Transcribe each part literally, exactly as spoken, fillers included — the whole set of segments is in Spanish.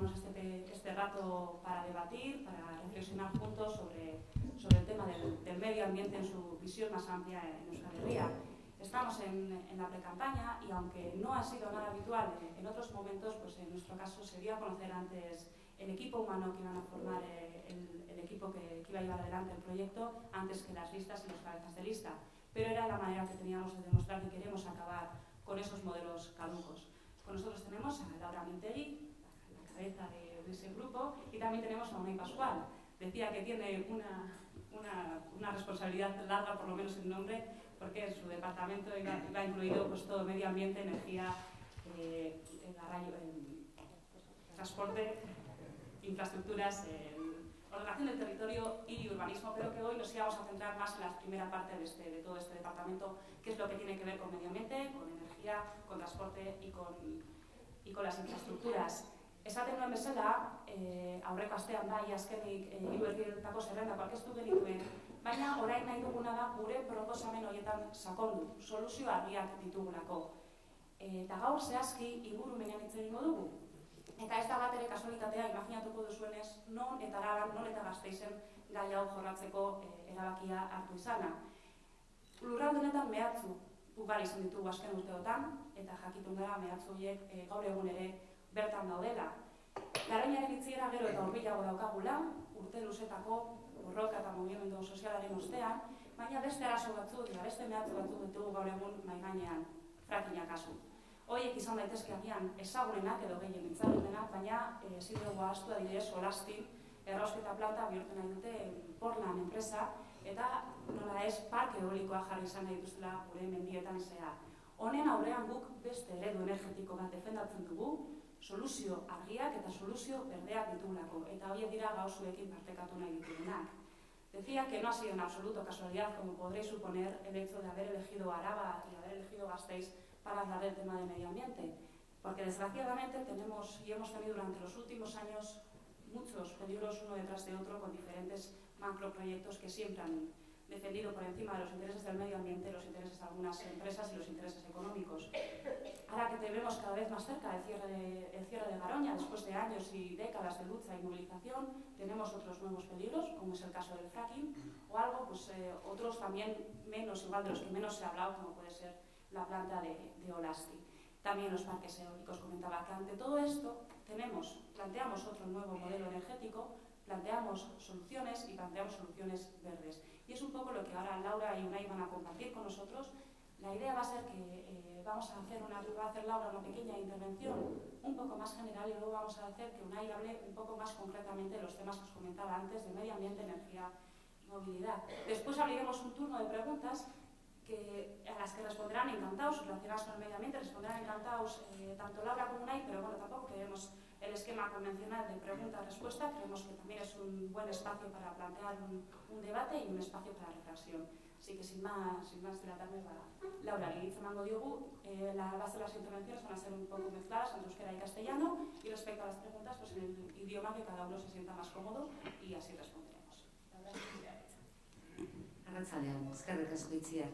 tomarnos este, este rato para debatir, para reflexionar juntos sobre, sobre el tema del, del medio ambiente en su visión más amplia en Euskal Herria. Estamos en, en la precampaña y aunque no ha sido nada habitual en, en otros momentos, pues en nuestro caso se dio a conocer antes el equipo humano que iban a formar eh, el, el equipo que, que iba a llevar adelante el proyecto antes que las listas y los cabezas de lista. Pero era la manera que teníamos de demostrar que queremos acabar con esos modelos caducos. Con nosotros tenemos a Laura Mintegi, la cabeza de, de ese grupo, y también tenemos a Unai Pascual. Decía que tiene una, una, una responsabilidad larga, por lo menos en nombre, porque en su departamento iba, iba incluido pues, todo medio ambiente, energía, eh, garrayo, eh, transporte, infraestructuras, eh, ordenación del territorio y urbanismo, pero que hoy nos íbamos a centrar más en la primera parte de, este, de todo este departamento, que es lo que tiene que ver con medio ambiente, con energía, con transporte y con, y con las infraestructuras. Esaten nuen bezala, eh, aurreko astean bai azkenik eh, hiru herrietako zerrendak aurkeztu genituen, baina orain nahi duguna da gure proposamen horietan sakondu, soluzio argiak ditugulako. Eta gaur zehazki ingurumenean hitz egingo dugu. Eta ez da bat ere kasualitatea, imaginatuko duzuenez, non eta Araban, non eta Gasteizen gai hau jorratzeko eh, erabakia hartu izana. Lurralde honetan mehatzu ugari izan ditugu azken urteotan, eta jakitun gara mehatzu horiek eh, gaur egun ere bertan daudela. Garoñaren itziera gero eta hurbilago daukagula, urte luzetako borroka eta mugimendu sozialaren ostean, baina beste arazo batzuk eta beste mehatzu batzuk ditugu gaur egun mahai gainean, frackinga kasu. Horiek izan daitezke agian ezagunenak edo gehien mintzagunenak, baina ezin dugu ahaztu adibidez Solastin errausketa planta bihurtu nahi dute Portland enpresa, eta nola ez parke eolikoa jarri izan nahi dituztela gure mendietan zehar. Honen aurrean guk beste eredu energetiko bat defendatzen dugu, soluzio argiak eta soluzio berdeak ditugulako, eta horiek dira gauzuekin partekatu nahi ditugunak. Decía que no ha sido en absoluto casualidad, como podréis suponer, el hecho de haber elegido Araba y haber elegido Gasteiz para hablar del tema del medio ambiente, porque desgraciadamente tenemos y hemos tenido durante los últimos años muchos peligros uno detrás de otro con diferentes macroproyectos que siempre han defendido por encima de los intereses del medio ambiente, los intereses de algunas empresas y los intereses económicos. Ahora que te vemos cada vez más cerca del cierre de, el cierre de Garoña, después de años y décadas de lucha y movilización, tenemos otros nuevos peligros, como es el caso del fracking, o algo, pues eh, otros también menos, igual de los que menos se ha hablado, como puede ser la planta de, de Olasti. También los parques eólicos, comentaba que ante todo esto tenemos, planteamos otro nuevo modelo energético, planteamos soluciones y planteamos soluciones verdes. Y es un poco lo que ahora Laura y Unai van a compartir con nosotros. La idea va a ser que eh, vamos a hacer una, va a hacer Laura una pequeña intervención un poco más general y luego vamos a hacer que Unai hable un poco más concretamente de los temas que os comentaba antes, de medio ambiente, energía y movilidad. Después abriremos un turno de preguntas que, a las que responderán encantados, relacionadas con el medio ambiente, responderán encantados eh, tanto Laura como Unai, pero bueno, tampoco queremos el esquema convencional de pregunta-respuesta, creemos que también es un buen espacio para plantear un, un debate y un espacio para reflexión. Así que sin más, sin más dilatarme, va Laura, Lili Zamango Diogu, eh, la base de las intervenciones van a ser un poco mezcladas entre euskera y castellano, y respecto a las preguntas, pues en el idioma que cada uno se sienta más cómodo, y así responderemos. Laura, Arratzalean, eskerrik asko Itziar.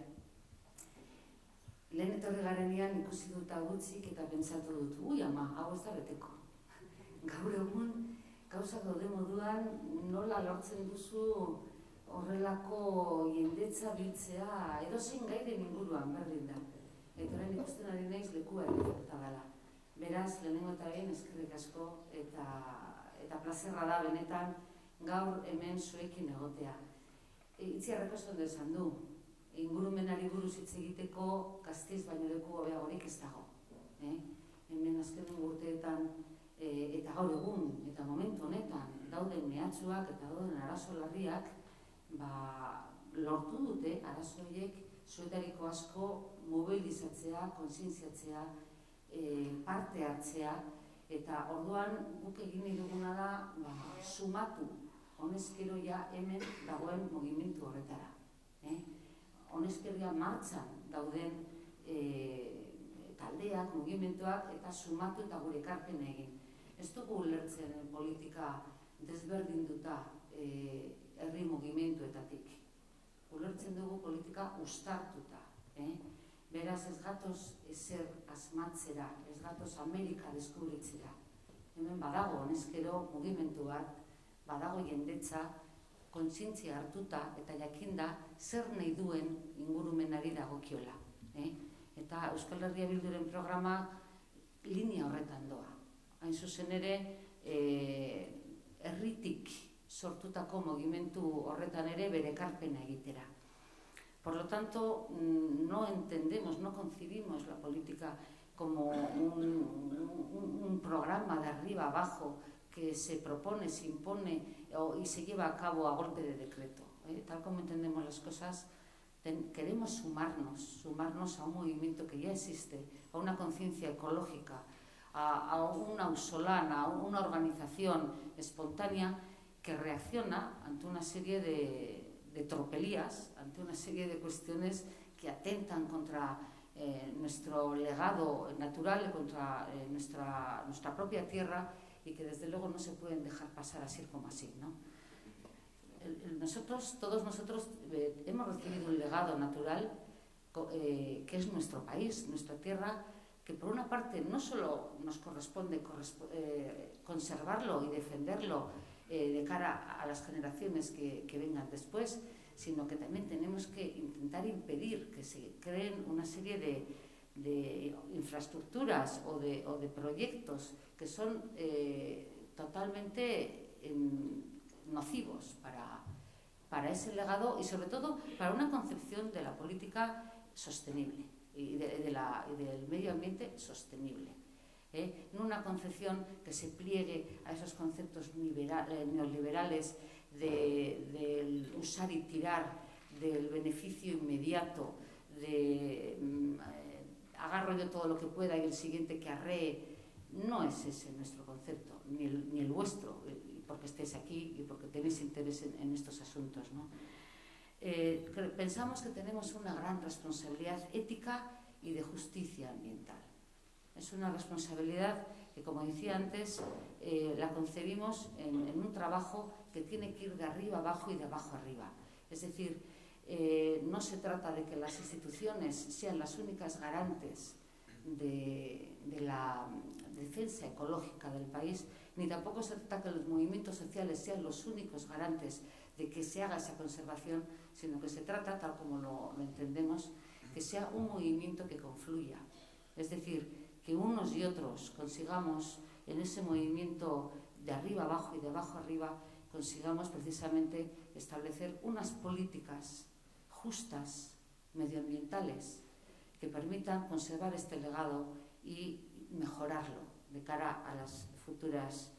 Lehen etorri garenean ikusi dut gutxik eta pentsatu dut, ui ama, hau ez da beteko. Gaur egun, gauzak daude moduan, nola lortzen duzu horrelako jendetza biltzea, edozein gairen inguruan berdin da. Eta orain ikusten ari naiz lekua erreforta dela. Beraz, lehenengo eta behin eskerrik asko eta, eta plazerra da benetan gaur hemen zuekin egotea. Itziarreko zondo esan du, ingurumenari buruz hitz egiteko Gasteiz baino leku hobeagorik ez dago. Eh? Hemen azken urteetan e, eta gaur egun eta momentu honetan dauden mehatxuak eta dauden arazo larriak ba, lortu dute arazo horiek zuetariko asko mobilizatzea, kontzientziatzea, e, parte hartzea, eta orduan guk egin nahi duguna da ba, sumatu honezkero ja hemen dagoen mugimendu horretara. Eh? Honezkeria martxan dauden e, taldeak, mugimenduak eta sumatu eta gure ekarpen egin. Ez dugu ulertzen politika desberdinduta e, herri mugimenduetatik. Ulertzen dugu politika uztartuta. Eh? Beraz ez gatoz ezer asmatzera, ez gatoz Amerika deskubritzera. hemen badago honezkero mugimendu bat, badago jendetza, kontzientzia hartuta eta jakinda zer nahi duen ingurumenari dagokiola. Eh? Eta Euskal Herria Bilduren programa linea horretan doa. Hain zuzen ere, herritik sortutako mugimendu horretan ere bere ekarpena egitera. Por lo tanto, no entendemos, no concibimos la política como un, un, un programa de arriba abajo que se propone, se impone o, y se lleva a cabo a golpe de decreto. ¿eh? Tal como entendemos las cosas, ten, queremos sumarnos, sumarnos a un movimiento que ya existe, a una conciencia ecológica, a, a una ausolana, a una organización espontánea que reacciona ante una serie de, de tropelías, ante una serie de cuestiones que atentan contra eh, nuestro legado natural, contra eh, nuestra, nuestra propia tierra, y que desde luego no se pueden dejar pasar así como así, ¿no? El, el, nosotros, todos nosotros eh, hemos recibido un legado natural eh, que es nuestro país, nuestra tierra, que por una parte no solo nos corresponde corresp eh, conservarlo y defenderlo eh, de cara a las generaciones que, que vengan después, sino que también tenemos que intentar impedir que se creen una serie de, de infraestructuras o de, o de proyectos que son eh, totalmente eh, nocivos para, para ese legado y sobre todo para una concepción de la política sostenible y, de, de la, y del medio ambiente sostenible. ¿eh? No una concepción que se pliegue a esos conceptos neoliberales de, del usar y tirar, del beneficio inmediato, de eh, agarro yo todo lo que pueda y el siguiente que arree. No es ese nuestro concepto, ni el, ni el vuestro, porque estéis aquí y porque tenéis interés en, en estos asuntos, ¿no? Eh, pensamos que tenemos una gran responsabilidad ética y de justicia ambiental. Es una responsabilidad que, como decía antes, eh, la concebimos en, en un trabajo que tiene que ir de arriba abajo y de abajo arriba. Es decir, eh, no se trata de que las instituciones sean las únicas garantes de, de la defensa ecológica del país, ni tampoco se trata que los movimientos sociales sean los únicos garantes de que se haga esa conservación, sino que se trata, tal como lo, lo entendemos, que sea un movimiento que confluya. Es decir, que unos y otros consigamos en ese movimiento de arriba abajo y de abajo arriba, consigamos precisamente establecer unas políticas justas, medioambientales, que permitan conservar este legado y mejorarlo de cara a las futuras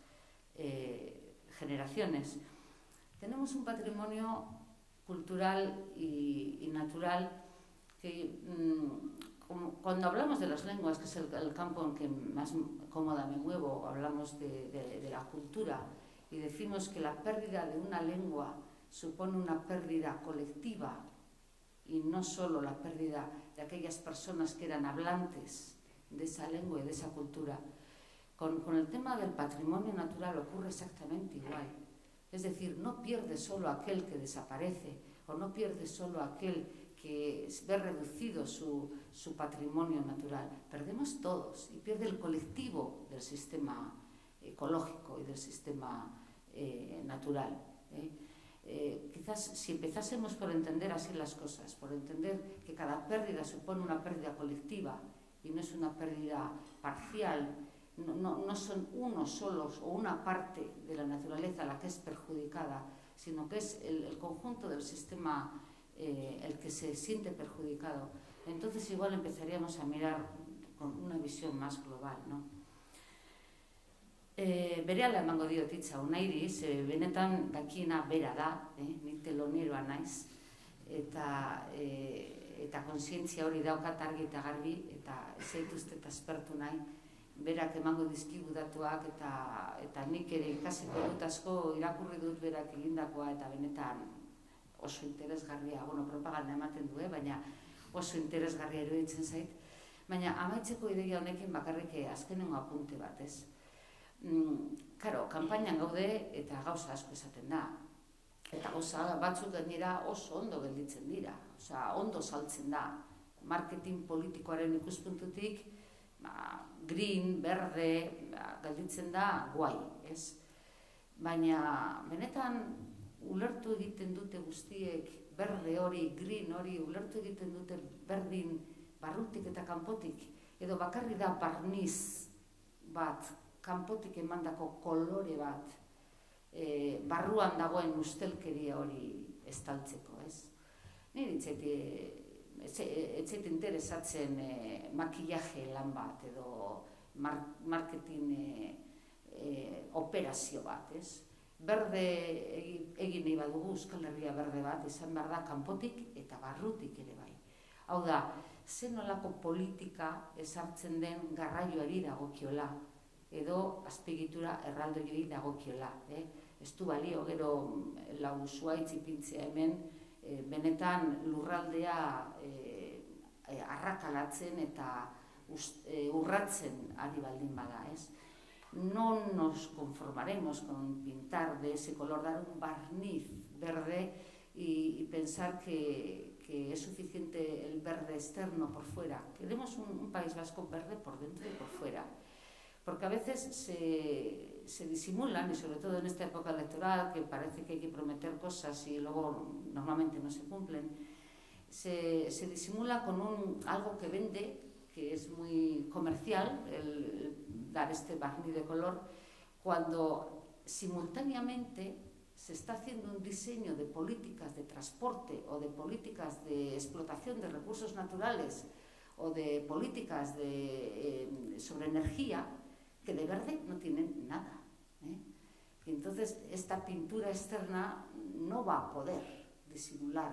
eh, generaciones. Tenemos un patrimonio cultural y, y natural que, mmm, como, cuando hablamos de las lenguas, que es el, el campo en que más cómoda me muevo, hablamos de, de, de la cultura y decimos que la pérdida de una lengua supone una pérdida colectiva y no solo la pérdida de aquellas personas que eran hablantes de esa lengua y de esa cultura. Con, con el tema del patrimonio natural ocurre exactamente igual. Es decir, no pierde solo aquel que desaparece o no pierde solo aquel que ve reducido su, su patrimonio natural. Perdemos todos y pierde el colectivo del sistema ecológico y del sistema eh, natural. ¿eh? Eh, quizás si empezásemos por entender así las cosas, por entender que cada pérdida supone una pérdida colectiva y no es una pérdida parcial, no, no, no son unos solos o una parte de la naturaleza la que es perjudicada, sino que es el, el conjunto del sistema eh, el que se siente perjudicado, entonces igual empezaríamos a mirar con una visión más global, ¿no? E, berehala emango diot hitza Unairi, ze benetan dakina bera da, eh? Ni teloneroa naiz, eta, e, eta kontzientzia hori daukat argi eta garbi, eta ez zaituztet aspertu nahi, berak emango dizkigu datuak, eta, eta nik ere ikasiko dut asko irakurri dut berak egindakoa, eta benetan oso interesgarria, bueno, propaganda ematen du, eh? Baina oso interesgarria iruditzen zait, baina amaitzeko ideia honekin bakarrik azkenengo apunte bat, ez? Karo, kanpainan gaude eta gauza asko esaten da. Eta gauza batzuk gainera oso ondo gelditzen dira. Osea, ondo saltzen da. Marketing politikoaren ikuspuntutik green, berde, galditzen da guai, ez? Baina, benetan, ulertu egiten dute guztiek, berde hori, green hori, ulertu egiten dute berdin barrutik eta kanpotik, edo bakarri da barniz bat, kanpotik emandako kolore bat, e, barruan dagoen ustelkeria hori estaltzeko, ez? Nire etzait interesatzen e, makillaje lan bat, edo mar, marketing e, e, operazio bat, ez? Berde egin nahi badugu Euskal Herria berde bat, izan behar da kanpotik eta barrutik ere bai. Hau da, zen nolako politika ezartzen den garraioari dagokiola, edo azpiegitura erraldoiei dagokiola. Eh? Ez du balio gero lau zuaitz ipintzea hemen, e, benetan lurraldea e, e, arrakalatzen eta ust, e, urratzen ari baldin bada, ez? No nos conformaremos con pintar de ese color, dar un barniz verde y, y pensar que, que es suficiente el verde externo por fuera. Queremos un, un País Vasco verde por dentro y por fuera. Porque a veces se, se disimulan, y sobre todo en esta época electoral, que parece que hay que prometer cosas y luego normalmente no se cumplen, se, se disimula con un, algo que vende, que es muy comercial, el, el dar este barniz de color, cuando simultáneamente se está haciendo un diseño de políticas de transporte o de políticas de explotación de recursos naturales o de políticas de, eh, sobre energía que de verde no tienen nada. ¿eh? Y entonces esta pintura externa no va a poder disimular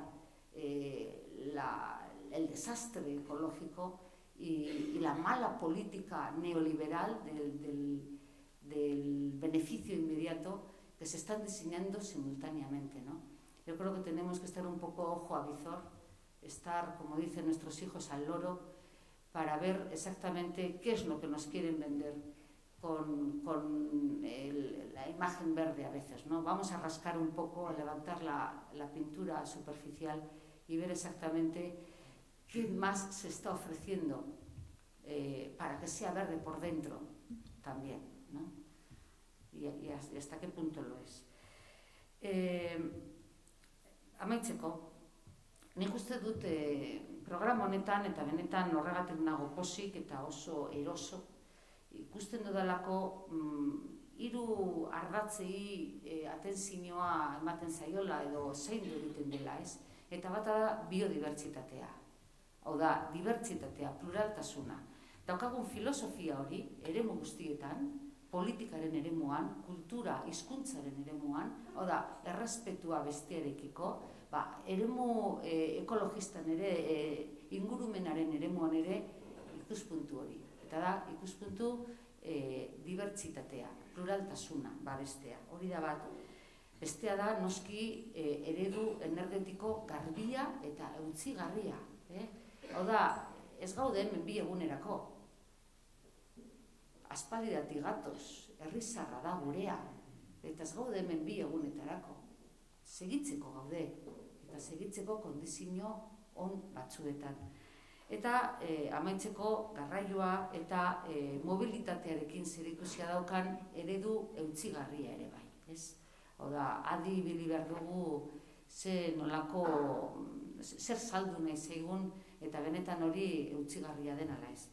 eh, la, el desastre ecológico y, y la mala política neoliberal del, del, del beneficio inmediato que se están diseñando simultáneamente, ¿no? Yo creo que tenemos que estar un poco ojo a visor, estar, como dicen nuestros hijos, al loro, para ver exactamente qué es lo que nos quieren vender con, con el, la imagen verde a veces, ¿no? Vamos a rascar un poco, a levantar la, la pintura superficial y ver exactamente qué más se está ofreciendo eh, para que sea verde por dentro también, ¿no? Y, y hasta qué punto lo es. Eh, amaitzeko, nik uste dut eh, programa honetan eta benetan horregatik nago posik eta oso eroso ikusten dudalako mm, hiru ardatzei eh, atentzioa ematen zaiola edo zaindu egiten dela, ez? Eta bata da biodibertsitatea. Hau da, dibertsitatea, pluraltasuna. Daukagun filosofia hori, eremu guztietan, politikaren eremuan, kultura, hizkuntzaren eremuan, hau da, errespetua bestearekiko, ba, eremu e, ekologistan ere, e, ingurumenaren eremuan ere, ikuspuntu hori. Eta da, ikuspuntu e, dibertsitatea, pluraltasuna, ba, bestea. Hori da bat, bestea da, noski e, eredu energetiko garbia eta eutzigarria. Eh? Hau da, ez gaude hemen bi egunerako. Aspaldidatik gatoz, herrizarra da gurea, eta ez gaude hemen bi egunetarako. Segitzeko gaude, eta segitzeko kondizio on batzuetan. Eta eh, amaitzeko garraioa eta eh, mobilitatearekin zerikusia daukan eredu eutzigarria ere bai. Ez? Hau da, adi ibili behar dugu ze nolako, zer saldu nahi zaigun, eta benetan hori eutzigarria den ala ez.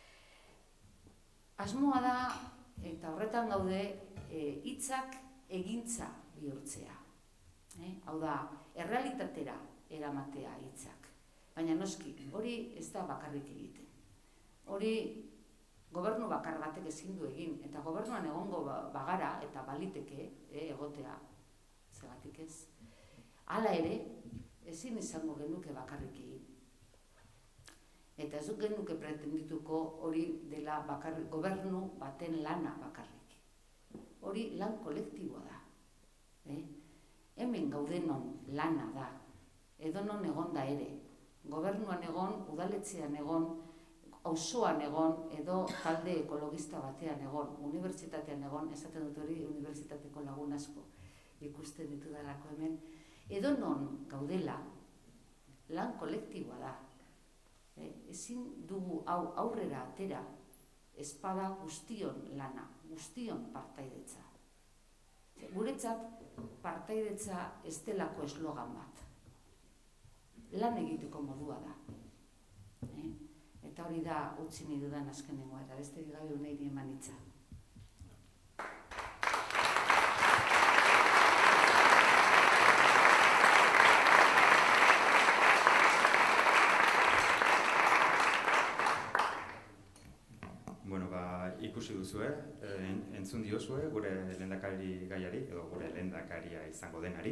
Asmoa da, eta horretan gaude, hitzak e, egintza bihurtzea. Eh? Hau da, errealitatera eramatea hitzak. Baina noski, hori ez da bakarrik egiten. Hori gobernu bakar batek ezin du egin, eta gobernuan egongo bagara, eta baliteke, eh, egotea, zegatik ez. Hala ere, ezin izango genuke bakarrik egin. Eta ez duk genuke pretendituko hori dela bakarrik, gobernu baten lana bakarrik. Hori lan kolektiboa da. Eh? Hemen gaudenon lana da. Edonon egon da ere. Gobernuan egon, udaletxean egon, auzoan egon, edo talde ekologista batean egon, unibertsitatean egon, esaten dut hori unibertsitateko lagun asko ikusten ditudalako hemen. Edonon gaudela, lan kolektiboa da. Eh, ezin dugu hau aurrera atera espada guztion lana, guztion partaidetza. Guretzat, partaidetza ez delako eslogan bat. Lan egiteko modua da. Eh? Eta hori da utzi nahi dudan azkenengoa, eta beste gabe unei eman hitza. Ikusi duzue, entzun diozue gure lehendakari gaiari, edo gure lehendakaria izango denari.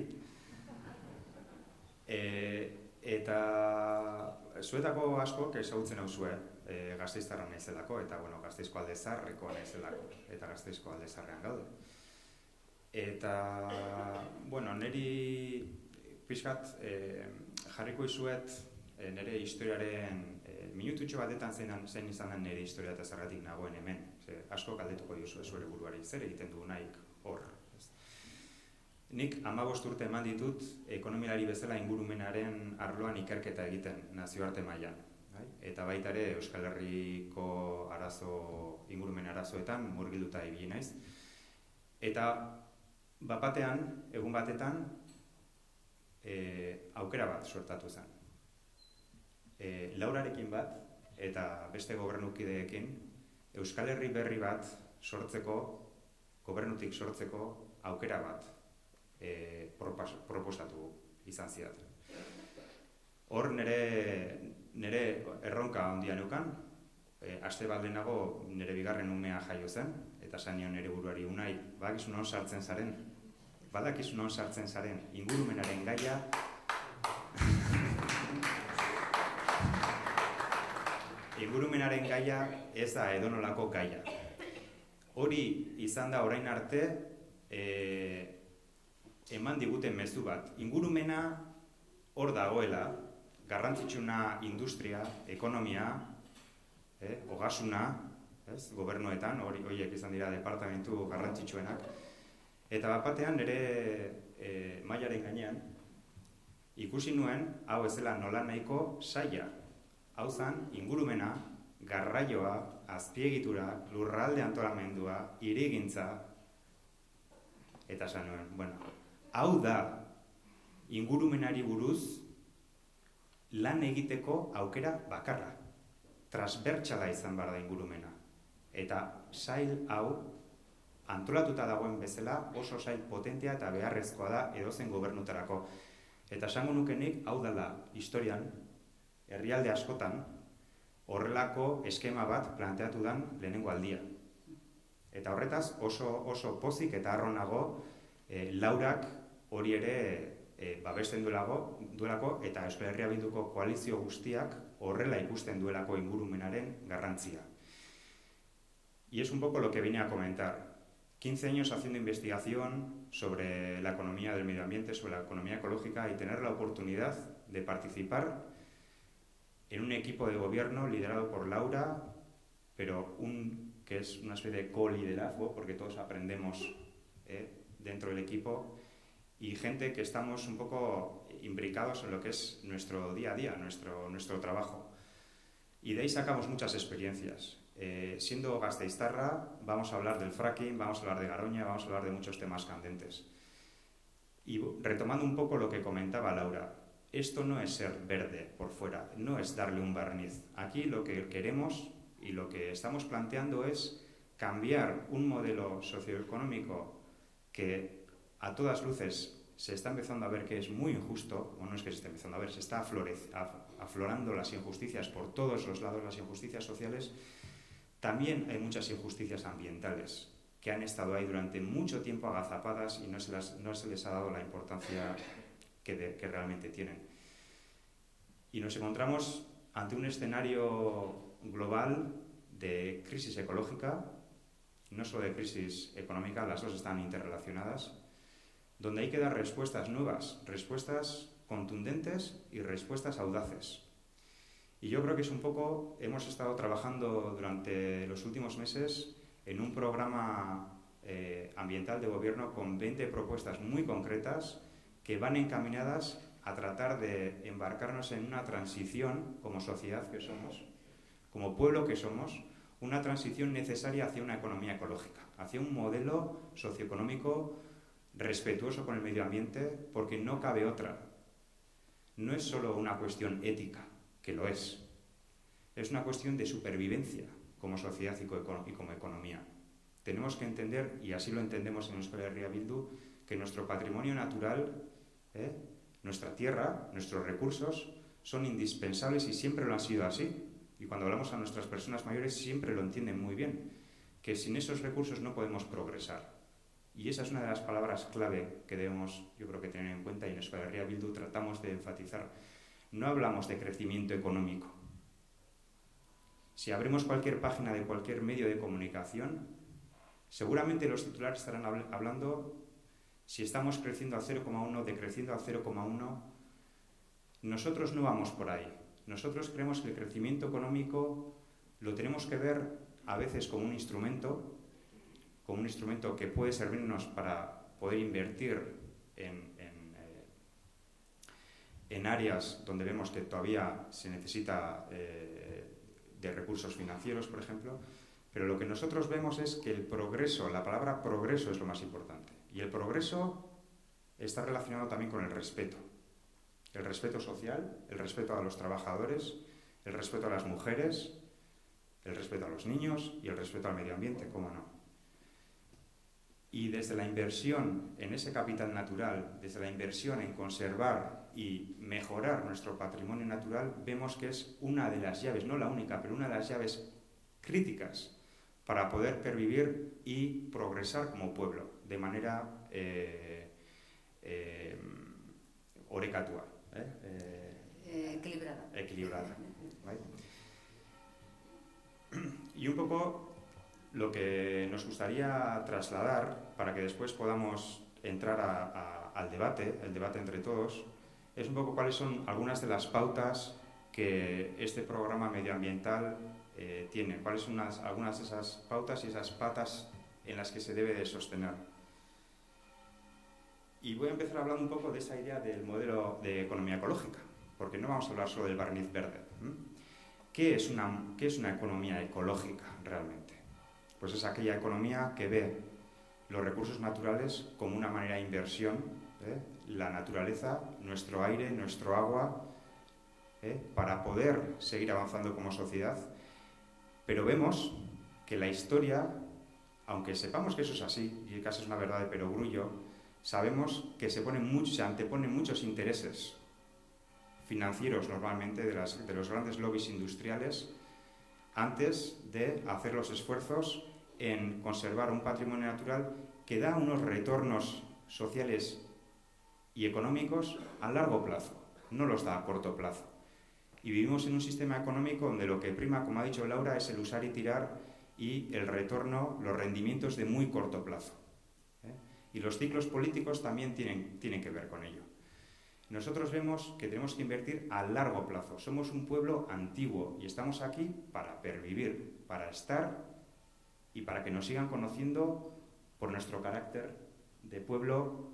E, eta zuetako askok ezagutzen hau zue e, Gasteiztarra naizelako, eta bueno, Gasteizko alde zaharrekoa naizelako, eta Gasteizko alde zaharrean gaude. Eta, bueno, niri pixkat e, jarriko izuet e, nire historiaren e, minututxo batetan zein, zein izan den nire historia eta zergatik nagoen hemen. Ze, asko galdetuko diozu zure buruari zer egiten du nahik hor. Nik hamabost urte eman ditut ekonomialari bezala ingurumenaren arloan ikerketa egiten nazioarte mailan. Bai? Eta baita ere Euskal Herriko arazo, ingurumen arazoetan murgilduta ibili naiz. Eta bapatean, egun batetan, e, aukera bat suertatu zen. E, Laurarekin bat eta beste gobernukideekin Euskal Herri berri bat sortzeko, gobernutik sortzeko aukera bat e, proposatu izan zidaten. Hor nire, nire erronka handia neukan, e, aste bat lehenago nire bigarren umea jaio zen, eta esan nion nire buruari unai, badakizu non sartzen zaren, badakizu non sartzen zaren, ingurumenaren gaia, ingurumenaren gaia ez da edonolako gaia. Hori izan da orain arte e, eman diguten mezu bat. Ingurumena hor dagoela, garrantzitsuna industria, ekonomia, eh, ogasuna, ez, gobernuetan, hori horiek izan dira departamentu garrantzitsuenak. Eta bapatean nire e, mailaren gainean ikusi nuen hau ez dela nola nahiko saia. Hau zen, ingurumena, garraioa, azpiegitura, lurralde antolamendua, hirigintza, eta esan nuen, bueno, hau da ingurumenari buruz lan egiteko aukera bakarra. Transbertsala izan behar da ingurumena. Eta sail hau antolatuta dagoen bezala oso sail potentea eta beharrezkoa da edozen gobernutarako. Eta esango nukenik hau dela historian, herrialde askotan, horrelako eskema bat planteatu den lehenengo aldia. Eta horretaz oso, oso pozik eta arronago e, Laurak hori ere e, babesten duelako, duelako eta Euskal Herria Bilduko koalizio guztiak horrela ikusten duelako ingurumenaren garrantzia. Y es un poco lo que vine a comentar. quince años haciendo investigación sobre la economía del medio ambiente, sobre la economía ecológica y tener la oportunidad de participar en un equipo de gobierno liderado por Laura, pero un, que es una especie de co-liderazgo, porque todos aprendemos eh, dentro del equipo, y gente que estamos un poco imbricados en lo que es nuestro día a día, nuestro, nuestro trabajo. Y de ahí sacamos muchas experiencias. Eh, siendo gasteiztarra, vamos a hablar del fracking, vamos a hablar de Garoña, vamos a hablar de muchos temas candentes. Y retomando un poco lo que comentaba Laura, esto no es ser verde por fuera, no es darle un barniz. Aquí lo que queremos y lo que estamos planteando es cambiar un modelo socioeconómico que a todas luces se está empezando a ver que es muy injusto, o no es que se esté empezando a ver, se está aflorando las injusticias por todos los lados, las injusticias sociales. También hay muchas injusticias ambientales que han estado ahí durante mucho tiempo agazapadas y no se, las, no se les ha dado la importancia que, de, que realmente tienen. Y nos encontramos ante un escenario global de crisis ecológica, no solo de crisis económica, las dos están interrelacionadas, donde hay que dar respuestas nuevas, respuestas contundentes y respuestas audaces. Y yo creo que es un poco, hemos estado trabajando durante los últimos meses en un programa eh, ambiental de gobierno con veinte propuestas muy concretas que van encaminadas a tratar de embarcarnos en una transición como sociedad que somos, como pueblo que somos, una transición necesaria hacia una economía ecológica, hacia un modelo socioeconómico respetuoso con el medio ambiente, porque no cabe otra. No es solo una cuestión ética, que lo es, es una cuestión de supervivencia como sociedad y como economía. Tenemos que entender, y así lo entendemos en Euskal Herria Bildu, que nuestro patrimonio natural, ¿eh? nuestra tierra, nuestros recursos, son indispensables y siempre lo han sido así. Y cuando hablamos a nuestras personas mayores siempre lo entienden muy bien, que sin esos recursos no podemos progresar. Y esa es una de las palabras clave que debemos, yo creo, que tener en cuenta, y en Euskal Herria Bildu tratamos de enfatizar. No hablamos de crecimiento económico. Si abrimos cualquier página de cualquier medio de comunicación, seguramente los titulares estarán hablando, si estamos creciendo al cero coma uno, decreciendo al cero coma uno. Nosotros no vamos por ahí. Nosotros creemos que el crecimiento económico lo tenemos que ver a veces como un instrumento, como un instrumento que puede servirnos para poder invertir en, en, eh, en áreas donde vemos que todavía se necesita eh, de recursos financieros, por ejemplo, pero lo que nosotros vemos es que el progreso, la palabra progreso es lo más importante, y el progreso está relacionado también con el respeto. El respeto social, el respeto a los trabajadores, el respeto a las mujeres, el respeto a los niños y el respeto al medio ambiente, cómo no. Y desde la inversión en ese capital natural, desde la inversión en conservar y mejorar nuestro patrimonio natural, vemos que es una de las llaves, no la única, pero una de las llaves críticas para poder pervivir y progresar como pueblo, de manera eh, eh, orekatua. ¿Eh? Eh, eh, equilibrada. Equilibrada. ¿Vale? Y un poco lo que nos gustaría trasladar, para que después podamos entrar a, a, al debate, el debate entre todos, es un poco cuáles son algunas de las pautas que este programa medioambiental eh, tiene, cuáles son unas, algunas de esas pautas y esas patas en las que se debe de sostener. Y voy a empezar hablando un poco de esa idea del modelo de economía ecológica, porque no vamos a hablar solo del barniz verde. ¿Qué es una, qué es una economía ecológica realmente? Pues es aquella economía que ve los recursos naturales como una manera de inversión, ¿eh? la naturaleza, nuestro aire, nuestro agua, ¿eh? para poder seguir avanzando como sociedad. Pero vemos que la historia, aunque sepamos que eso es así, y casi es una verdad de perogrullo, sabemos que se, ponen mucho, se anteponen muchos intereses financieros normalmente de, las, de los grandes lobbies industriales antes de hacer los esfuerzos en conservar un patrimonio natural que da unos retornos sociales y económicos a largo plazo, no los da a corto plazo. Y vivimos en un sistema económico donde lo que prima, como ha dicho Laura, es el usar y tirar y el retorno, los rendimientos de muy corto plazo. ¿eh? Y los ciclos políticos también tienen, tienen que ver con ello. Nosotros vemos que tenemos que invertir a largo plazo. Somos un pueblo antiguo y estamos aquí para pervivir, para estar y para que nos sigan conociendo por nuestro carácter de pueblo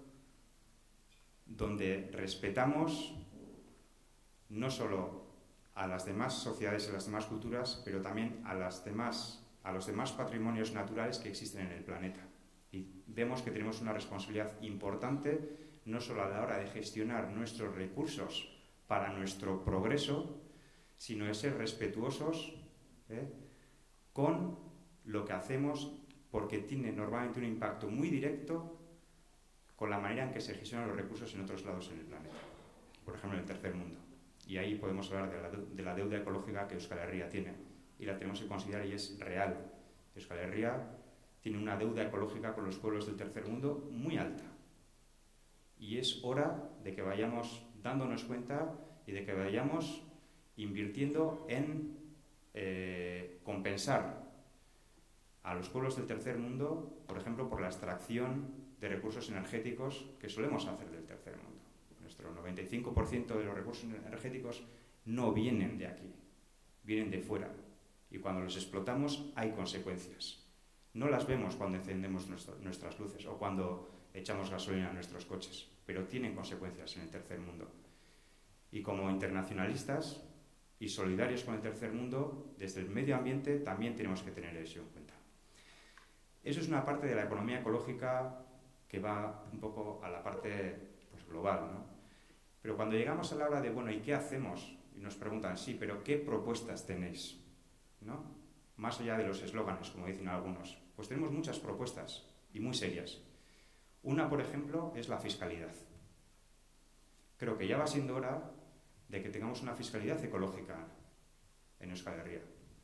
donde respetamos no solo a las demás sociedades y las demás culturas, pero también a, las demás, a los demás patrimonios naturales que existen en el planeta. Y vemos que tenemos una responsabilidad importante no solo a la hora de gestionar nuestros recursos para nuestro progreso, sino de ser respetuosos ¿eh? con lo que hacemos, porque tiene normalmente un impacto muy directo con la manera en que se gestionan los recursos en otros lados en el planeta, por ejemplo en el tercer mundo. Y ahí podemos hablar de la, de la deuda ecológica que Euskal Herria tiene, y la tenemos que considerar y es real. Euskal Herria tiene una deuda ecológica con los pueblos del tercer mundo muy alta. Y es hora de que vayamos dándonos cuenta y de que vayamos invirtiendo en eh, compensar a los pueblos del tercer mundo, por ejemplo, por la extracción de recursos energéticos que solemos hacer del tercer mundo. Nuestro noventa y cinco por ciento de los recursos energéticos no vienen de aquí, vienen de fuera. Y cuando los explotamos hay consecuencias. No las vemos cuando encendemos nuestro, nuestras luces o cuando echamos gasolina a nuestros coches, pero tienen consecuencias en el tercer mundo. Y como internacionalistas y solidarios con el tercer mundo, desde el medio ambiente también tenemos que tener eso en cuenta. Eso es una parte de la economía ecológica que va un poco a la parte pues, global, ¿no? Pero cuando llegamos a la hora de, bueno, ¿y qué hacemos? Y nos preguntan, sí, pero ¿qué propuestas tenéis? ¿No? Más allá de los eslóganes, como dicen algunos. Pues tenemos muchas propuestas y muy serias. Una, por ejemplo, es la fiscalidad. Creo que ya va siendo hora de que tengamos una fiscalidad ecológica en Euskal Herria.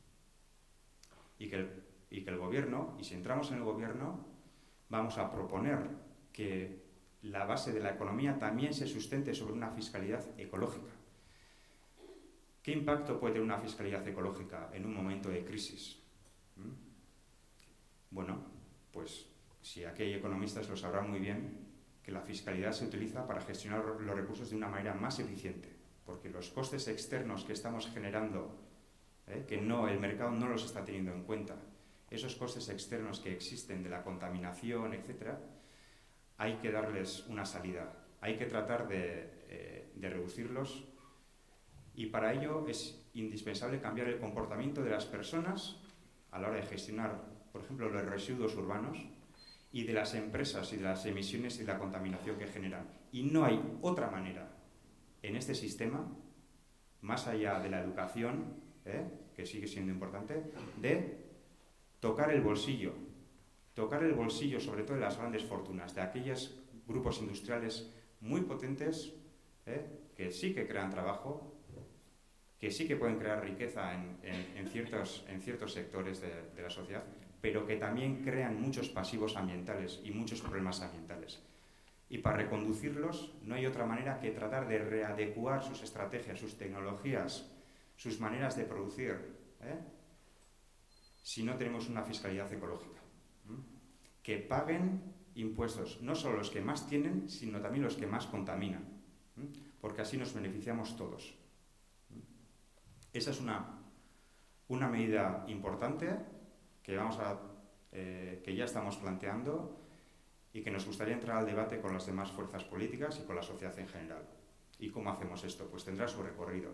Y que, el, y que el gobierno, y si entramos en el gobierno, vamos a proponer que la base de la economía también se sustente sobre una fiscalidad ecológica. ¿Qué impacto puede tener una fiscalidad ecológica en un momento de crisis? ¿Mm? Bueno, pues si aquí hay economistas lo sabrán muy bien, que la fiscalidad se utiliza para gestionar los recursos de una manera más eficiente, porque los costes externos que estamos generando, ¿eh? que no, el mercado no los está teniendo en cuenta, esos costes externos que existen de la contaminación, etcétera, hay que darles una salida, hay que tratar de, eh, de reducirlos, y para ello es indispensable cambiar el comportamiento de las personas a la hora de gestionar, por ejemplo, los residuos urbanos, y de las empresas y de las emisiones y la contaminación que generan. Y no hay otra manera en este sistema, más allá de la educación, ¿eh? que sigue siendo importante, de tocar el bolsillo, tocar el bolsillo sobre todo de las grandes fortunas, de aquellos grupos industriales muy potentes, ¿eh? que sí que crean trabajo, que sí que pueden crear riqueza en, en, en, ciertos, en ciertos sectores de, de la sociedad, pero que también crean muchos pasivos ambientales y muchos problemas ambientales. Y para reconducirlos no hay otra manera que tratar de readecuar sus estrategias, sus tecnologías, sus maneras de producir, ¿eh? si no tenemos una fiscalidad ecológica. ¿eh? Que paguen impuestos, no solo los que más tienen, sino también los que más contaminan, ¿eh? porque así nos beneficiamos todos. ¿eh? Esa es una, una medida importante que, vamos a, eh, que ya estamos planteando y que nos gustaría entrar al debate con las demás fuerzas políticas y con la sociedad en general. ¿Y cómo hacemos esto? Pues tendrá su recorrido.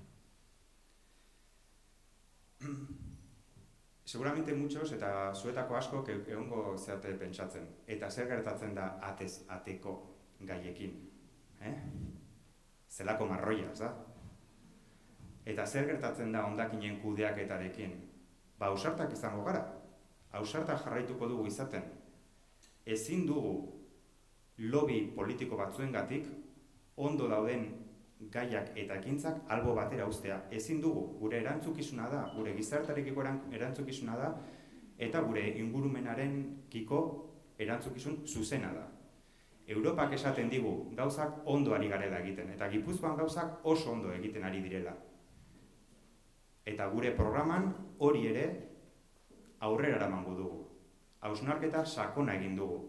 Seguramente muchos, eta zuetako asko, egongo zeate pentsatzen. Eta zer gertatzen da atez ateko gaiekin? Eh? Zelako marroia, ez da? Eta zer gertatzen da hondakinen kudeaketarekin? Ba, ausartak izango gara. Ausartak jarraituko dugu izaten. Ezin dugu lobby politiko batzuengatik ondo dauden gaiak eta ekintzak albo batera uztea. Ezin dugu, gure erantzukizuna da, gure gizartarekiko erantzukizuna da, eta gure ingurumenarenkiko erantzukizun zuzena da. Europak esaten digu gauzak ondo ari garela egiten, eta Gipuzkoan gauzak oso ondo egiten ari direla. Eta gure programan hori ere aurrera eramango dugu. Hausnarketa sakona egin dugu.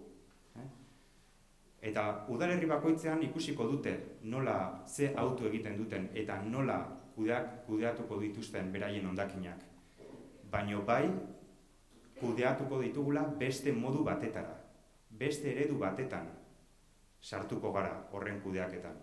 Eta udalerri bakoitzean ikusiko dute nola ze auto egiten duten eta nola kudeak, kudeatuko dituzten beraien hondakinak. Baino bai, kudeatuko ditugula beste modu batetara, beste eredu batetan sartuko gara horren kudeaketan.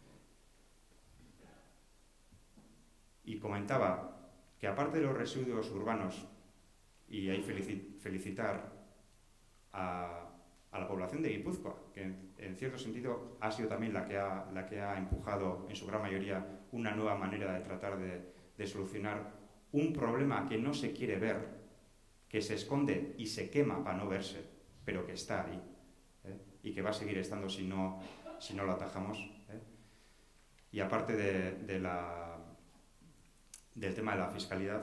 Y comentaba que aparte de los residuos urbanos, y ahí felicitar a, a la población de Guipúzcoa, que en, en cierto sentido ha sido también la que ha, la que ha empujado en su gran mayoría una nueva manera de tratar de, de solucionar un problema que no se quiere ver, que se esconde y se quema para no verse, pero que está ahí, ¿eh? y que va a seguir estando si no, si no lo atajamos. ¿eh? Y aparte de, de la, del tema de la fiscalidad,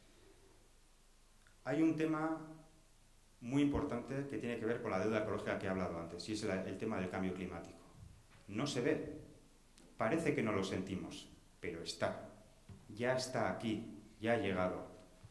hay un tema muy importante que tiene que ver con la deuda ecológica que he hablado antes, y es el, el tema del cambio climático. No se ve, parece que no lo sentimos, pero está, ya está aquí, ya ha llegado.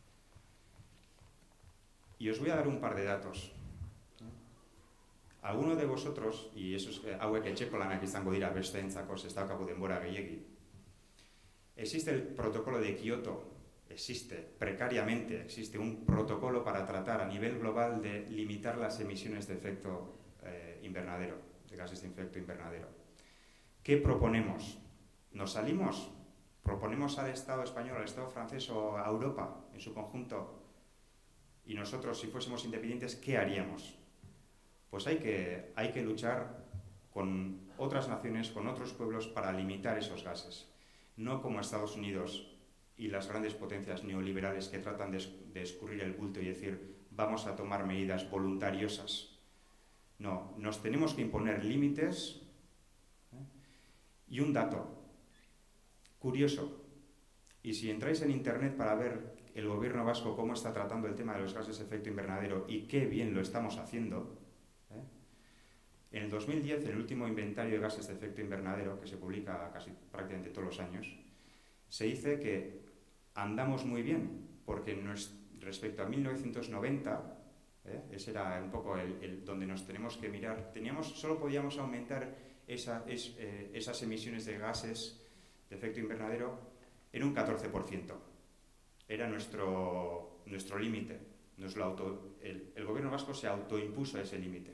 Y os voy a dar un par de datos. Alguno de vosotros, y eso es hauek etxeko lanak izango dira besteentzako, ez daukagu denbora gehiegi, existe el protocolo de Kioto. Existe, precariamente, existe un protocolo para tratar a nivel global de limitar las emisiones de efecto eh, invernadero, de gases de efecto invernadero. ¿Qué proponemos? ¿Nos salimos? proponemos al Estado español, al Estado francés o a Europa en su conjunto, y nosotros, si fuésemos independientes, ¿qué haríamos? Pues hay que, hay que luchar con otras naciones, con otros pueblos, para limitar esos gases. No como Estados Unidos y las grandes potencias neoliberales que tratan de, de escurrir el bulto y decir vamos a tomar medidas voluntariosas. No, nos tenemos que imponer límites. ¿eh? Y un dato curioso, y si entráis en internet para ver el gobierno vasco cómo está tratando el tema de los gases de efecto invernadero y qué bien lo estamos haciendo, ¿eh? En el dos mil diez, en el último inventario de gases de efecto invernadero, que se publica casi prácticamente todos los años, se dice que andamos muy bien, porque nos, respecto a mil novecientos noventa, ¿eh? ese era un poco el, el donde nos tenemos que mirar, teníamos, solo podíamos aumentar esa, es, eh, esas emisiones de gases de efecto invernadero en un catorce por ciento. Era nuestro, nuestro límite. El, el gobierno vasco se autoimpuso ese límite.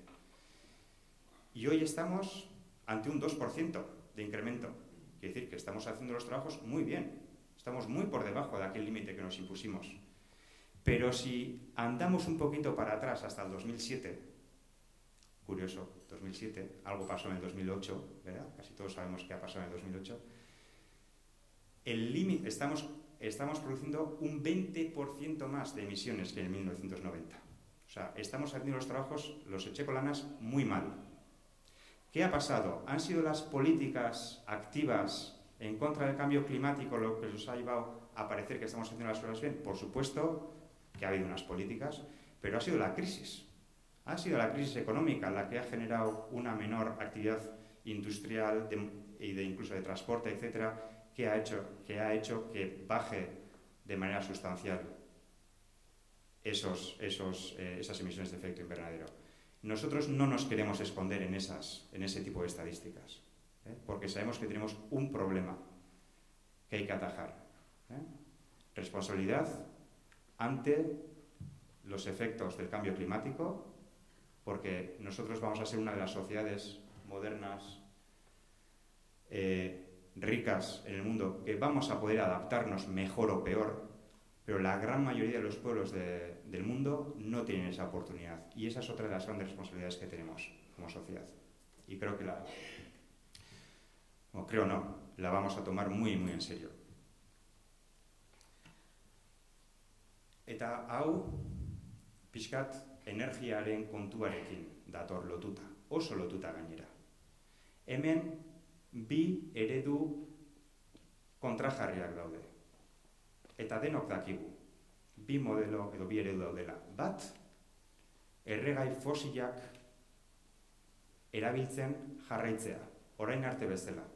Y hoy estamos ante un dos por ciento de incremento. Quiere decir que estamos haciendo los trabajos muy bien. Estamos muy por debajo de aquel límite que nos impusimos. Pero si andamos un poquito para atrás hasta el dos mil siete, curioso, dos mil siete, algo pasó en el dos mil ocho, ¿verdad? Casi todos sabemos qué ha pasado en el dos mil ocho. El límite, estamos, estamos produciendo un veinte por ciento más de emisiones que en mil novecientos noventa. O sea, estamos haciendo los trabajos, los echecolanas, muy mal. ¿Qué ha pasado? ¿Han sido las políticas activas en contra del cambio climático lo que nos ha llevado a parecer que estamos haciendo las cosas bien? Por supuesto que ha habido unas políticas, pero ha sido la crisis. Ha sido la crisis económica la que ha generado una menor actividad industrial de, y de incluso de transporte, etcétera, que ha hecho que, ha hecho que baje de manera sustancial esos, esos, eh, esas emisiones de efecto invernadero. Nosotros no nos queremos esconder en, esas, en ese tipo de estadísticas, ¿eh? porque sabemos que tenemos un problema que hay que atajar. ¿eh? Responsabilidad ante los efectos del cambio climático, porque nosotros vamos a ser una de las sociedades modernas eh, ricas en el mundo que vamos a poder adaptarnos mejor o peor, pero la gran mayoría de los pueblos de, del mundo no tienen esa oportunidad, y esa es otra de las grandes responsabilidades que tenemos como sociedad, y creo que la o creo no, la vamos a tomar muy muy en serio. Eta hau pixkat energiaren kontuarekin dator lotuta, oso lotuta gainera. Hemen bi eredu kontrajarriak daude. Eta denok dakigu, bi modelo edo bi eredu daudela. Bat, erregai fosilak erabiltzen jarraitzea, orain arte bezala.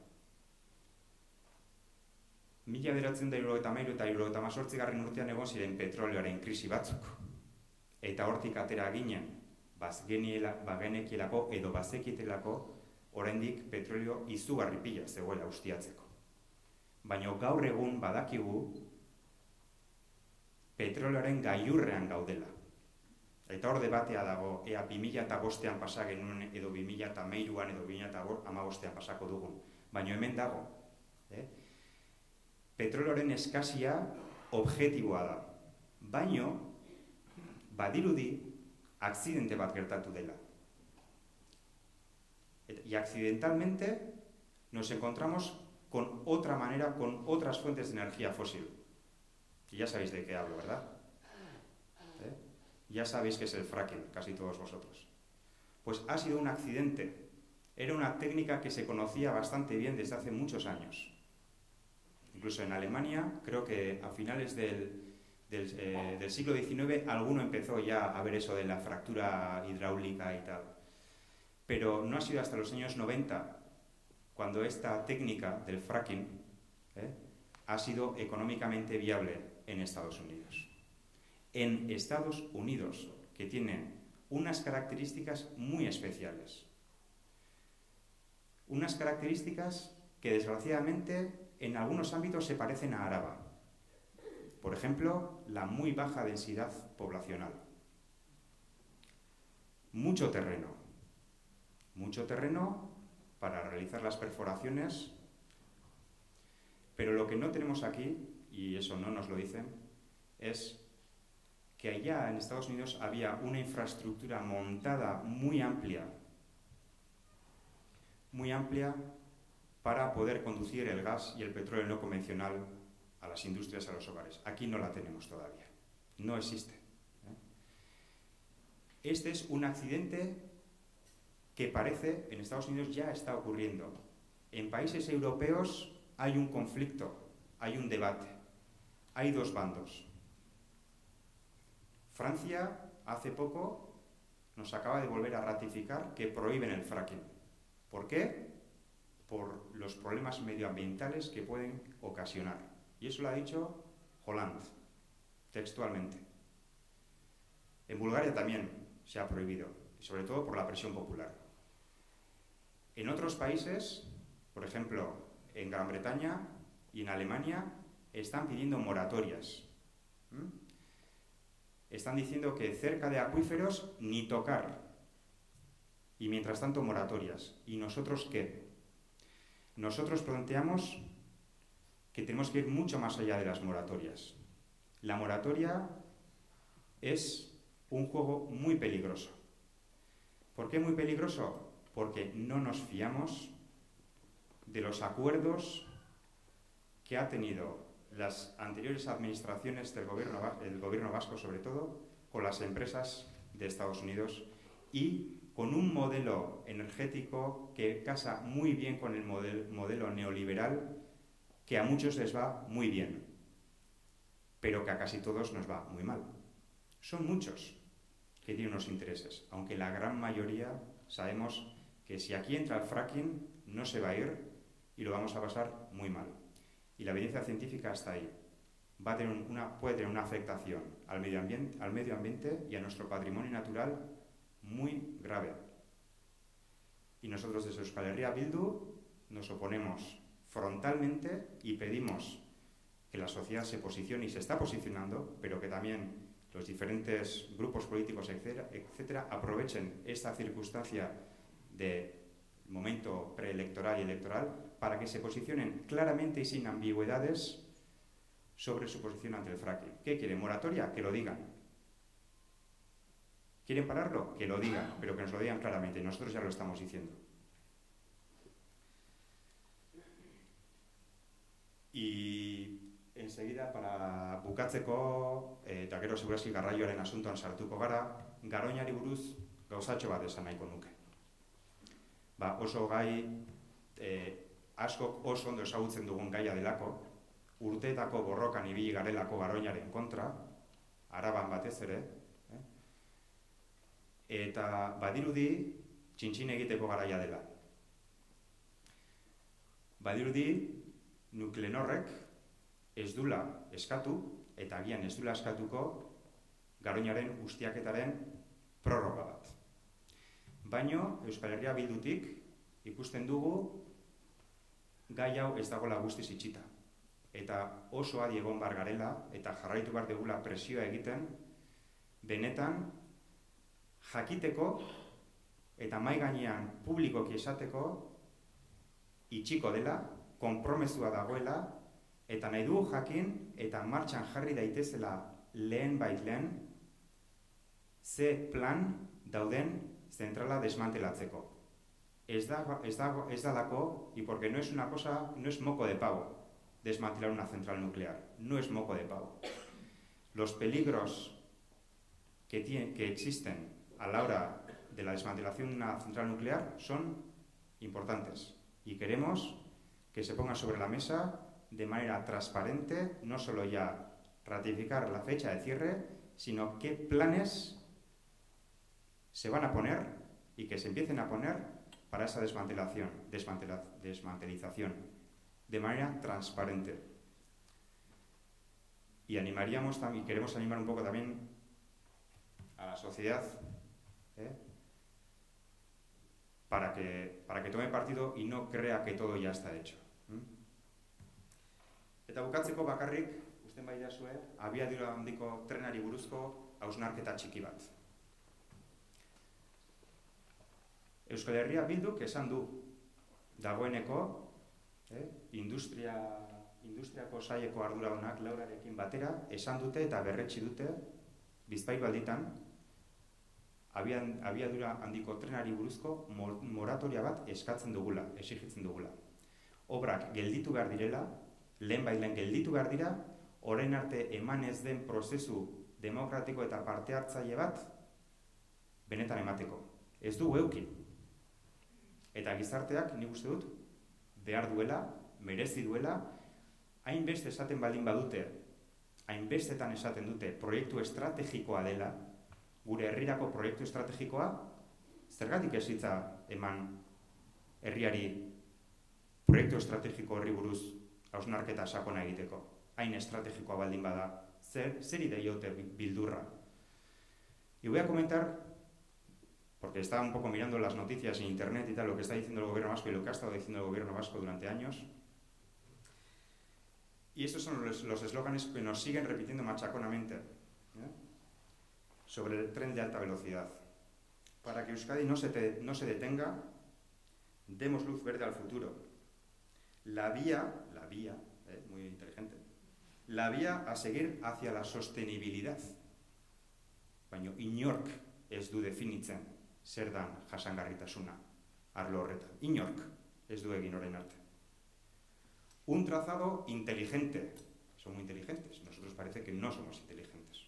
Mila bederatziehun eta hirurogeita hamairu eta hirurogeita hemezortzigarren urtean egon ziren petrolioaren krisi batzuk. Eta hortik atera ginen, bagenekielako edo bazekitelako oraindik petrolio izugarri pila zegoela ustiatzeko. Baina gaur egun badakigu petrolioaren gailurrean gaudela. Eta hor debatea dago, ea bi mila bostean pasa genuen edo bi mila hamairuan edo bi mila hamabostean pasako dugun. Baina hemen dago. Eh? Petrolioaren eskasia objektiboa da. Baina badirudi akzidente bat gertatu dela. Y accidentalmente nos encontramos con otra manera, con otras fuentes de energía fósil. Y ya sabéis de qué hablo, ¿verdad? ¿Eh? Ya sabéis que es el fracking, casi todos vosotros. Pues ha sido un accidente. Era una técnica que se conocía bastante bien desde hace muchos años. Incluso en Alemania, creo que a finales del, del, eh, del siglo diecinueve, alguno empezó ya a ver eso de la fractura hidráulica y tal. Pero no ha sido hasta los años noventa cuando esta técnica del fracking ¿eh? ha sido económicamente viable en Estados Unidos. En Estados Unidos, que tiene unas características muy especiales. Unas características que desgraciadamente en algunos ámbitos se parecen a Araba. Por ejemplo, la muy baja densidad poblacional. Mucho terreno. Mucho terreno para realizar las perforaciones, Pero lo que no tenemos aquí, y eso no nos lo dicen, es que allá en Estados Unidos había una infraestructura montada muy amplia, muy amplia para poder conducir el gas y el petróleo no convencional a las industrias, a los hogares. Aquí no la tenemos todavía, no existe. Este es un accidente que parece en Estados Unidos ya está ocurriendo. En países europeos hay un conflicto, hay un debate, hay dos bandos. Francia, hace poco, nos acaba de volver a ratificar que prohíben el fracking. ¿Por qué? Por los problemas medioambientales que pueden ocasionar. Y eso lo ha dicho Hollande, textualmente. En Bulgaria también se ha prohibido, y sobre todo por la presión popular. En otros países, por ejemplo, en Gran Bretaña y en Alemania, están pidiendo moratorias. ¿Mm? Están diciendo que cerca de acuíferos ni tocar. Y mientras tanto moratorias. ¿Y nosotros qué? Nosotros planteamos que tenemos que ir mucho más allá de las moratorias. La moratoria es un juego muy peligroso. ¿Por qué muy peligroso? Porque no nos fiamos de los acuerdos que ha tenido las anteriores administraciones del gobierno, el gobierno vasco, sobre todo, con las empresas de Estados Unidos y con un modelo energético que casa muy bien con el model, modelo neoliberal que a muchos les va muy bien, pero que a casi todos nos va muy mal. Son muchos que tienen unos intereses, aunque la gran mayoría sabemos que si aquí entra el fracking no se va a ir y lo vamos a pasar muy mal. Y la evidencia científica está ahí. Va a tener una, puede tener una afectación al medio ambiente, al medio ambiente y a nuestro patrimonio natural muy grave. Y nosotros desde Euskal Herria Bildu nos oponemos frontalmente y pedimos que la sociedad se posicione y se está posicionando, pero que también los diferentes grupos políticos, etcétera, etcétera aprovechen esta circunstancia de momento preelectoral y electoral para que se posicionen claramente y sin ambigüedades sobre su posición ante el fracking. ¿Qué quieren? ¿Moratoria? Que lo digan. ¿Quieren pararlo? Que lo digan, pero que nos lo digan claramente. Nosotros ya lo estamos diciendo. Y enseguida, para bukatzeko, eta gero segurazki garraioaren asuntoan sartuko gara, Garoñari buruz gauzatxo bat esan nahiko nuke. Ba, oso gai, eh, askok oso ondo ezagutzen dugun gaia delako, urteetako borrokan ibili garelako Garoñaren kontra, Araban batez ere, eh? Eta badirudi txintxin egiteko garaia dela. Badirudi Nuklenorrek ez dula eskatu, eta agian ez dula eskatuko Garoñaren ustiaketaren prorroga bat. Baino, Euskal Herria Bildutik ikusten dugu gai hau ez dagoela guztiz itxita. Eta oso adi egon bar garela, eta jarraitu bar degula presioa egiten, benetan jakiteko eta mahai gainean publikoki esateko itxiko dela, konpromezua dagoela, eta nahi dugu jakin eta martxan jarri daitezela lehen bait lehen ze plan dauden zentrala desmantelatzeko. Ez da, ez da, ez dalako, y porque no es una cosa, no es moco de pavo desmantelar una central nuclear, no es moco de pavo. Los peligros que, tiene, que existen a la hora de la desmantelación de una central nuclear son importantes y queremos que se ponga sobre la mesa de manera transparente, no solo ya ratificar la fecha de cierre, sino qué planes se van a poner y que se empiecen a poner para esa desmantelación, desmantela, desmantelización, de manera transparente. Y animaríamos también, queremos animar un poco también a la sociedad, ¿eh? para, que, para que tome partido y no crea que todo ya está hecho. ¿Mm? Eta bukatzeko bakarrik, usten bai dazue, abiadura handiko trenari buruzko hausnarketa txiki bat. Euskal Herria Bilduk esan du dagoeneko eh, industria industriako saileko arduradunak Laurarekin batera esan dute eta berretsi dute Bizpahiru alditan abiadura handiko trenari buruzko moratoria bat eskatzen dugula, exigitzen dugula. Obrak gelditu behar direla, lehen bailen gelditu behar dira, orain arte eman ez den prozesu demokratiko eta parte hartzaile bat benetan emateko. Ez du eukin. Eta gizarteak, nik uste dut, behar duela, merezi duela, hainbeste esaten baldin badute, hainbestetan esaten dute proiektu estrategikoa dela, gure herrirako proiektu estrategikoa, zergatik ez hitza eman herriari proiektu estrategiko horri buruz hausnarketa sakona egiteko. Hain estrategikoa baldin bada, zer, zer ideiote bildurra. Y voy a comentar, porque estaba un poco mirando las noticias en internet y tal, lo que está diciendo el gobierno vasco y lo que ha estado diciendo el gobierno vasco durante años. Y estos son los eslóganes que nos siguen repitiendo machaconamente, ¿eh? Sobre el tren de alta velocidad. Para que Euskadi no se, te, no se detenga, demos luz verde al futuro. La vía, la vía, eh, muy inteligente, la vía a seguir hacia la sostenibilidad. Baina inork ez du definitzen zer dan jasangarritasuna arlo horretan. Inork ez du egin orain arte. Un trazado inteligente. Son muy inteligentes. Nosotros parece que no somos inteligentes.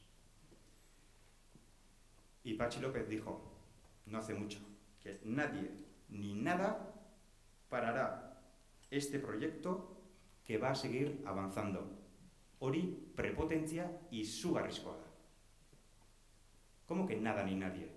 Y Patxi López dijo, no hace mucho, que nadie ni nada parará este proyecto que va a seguir avanzando. Hori prepotentzia izugarrizkoa da. ¿Cómo que nada ni nadie?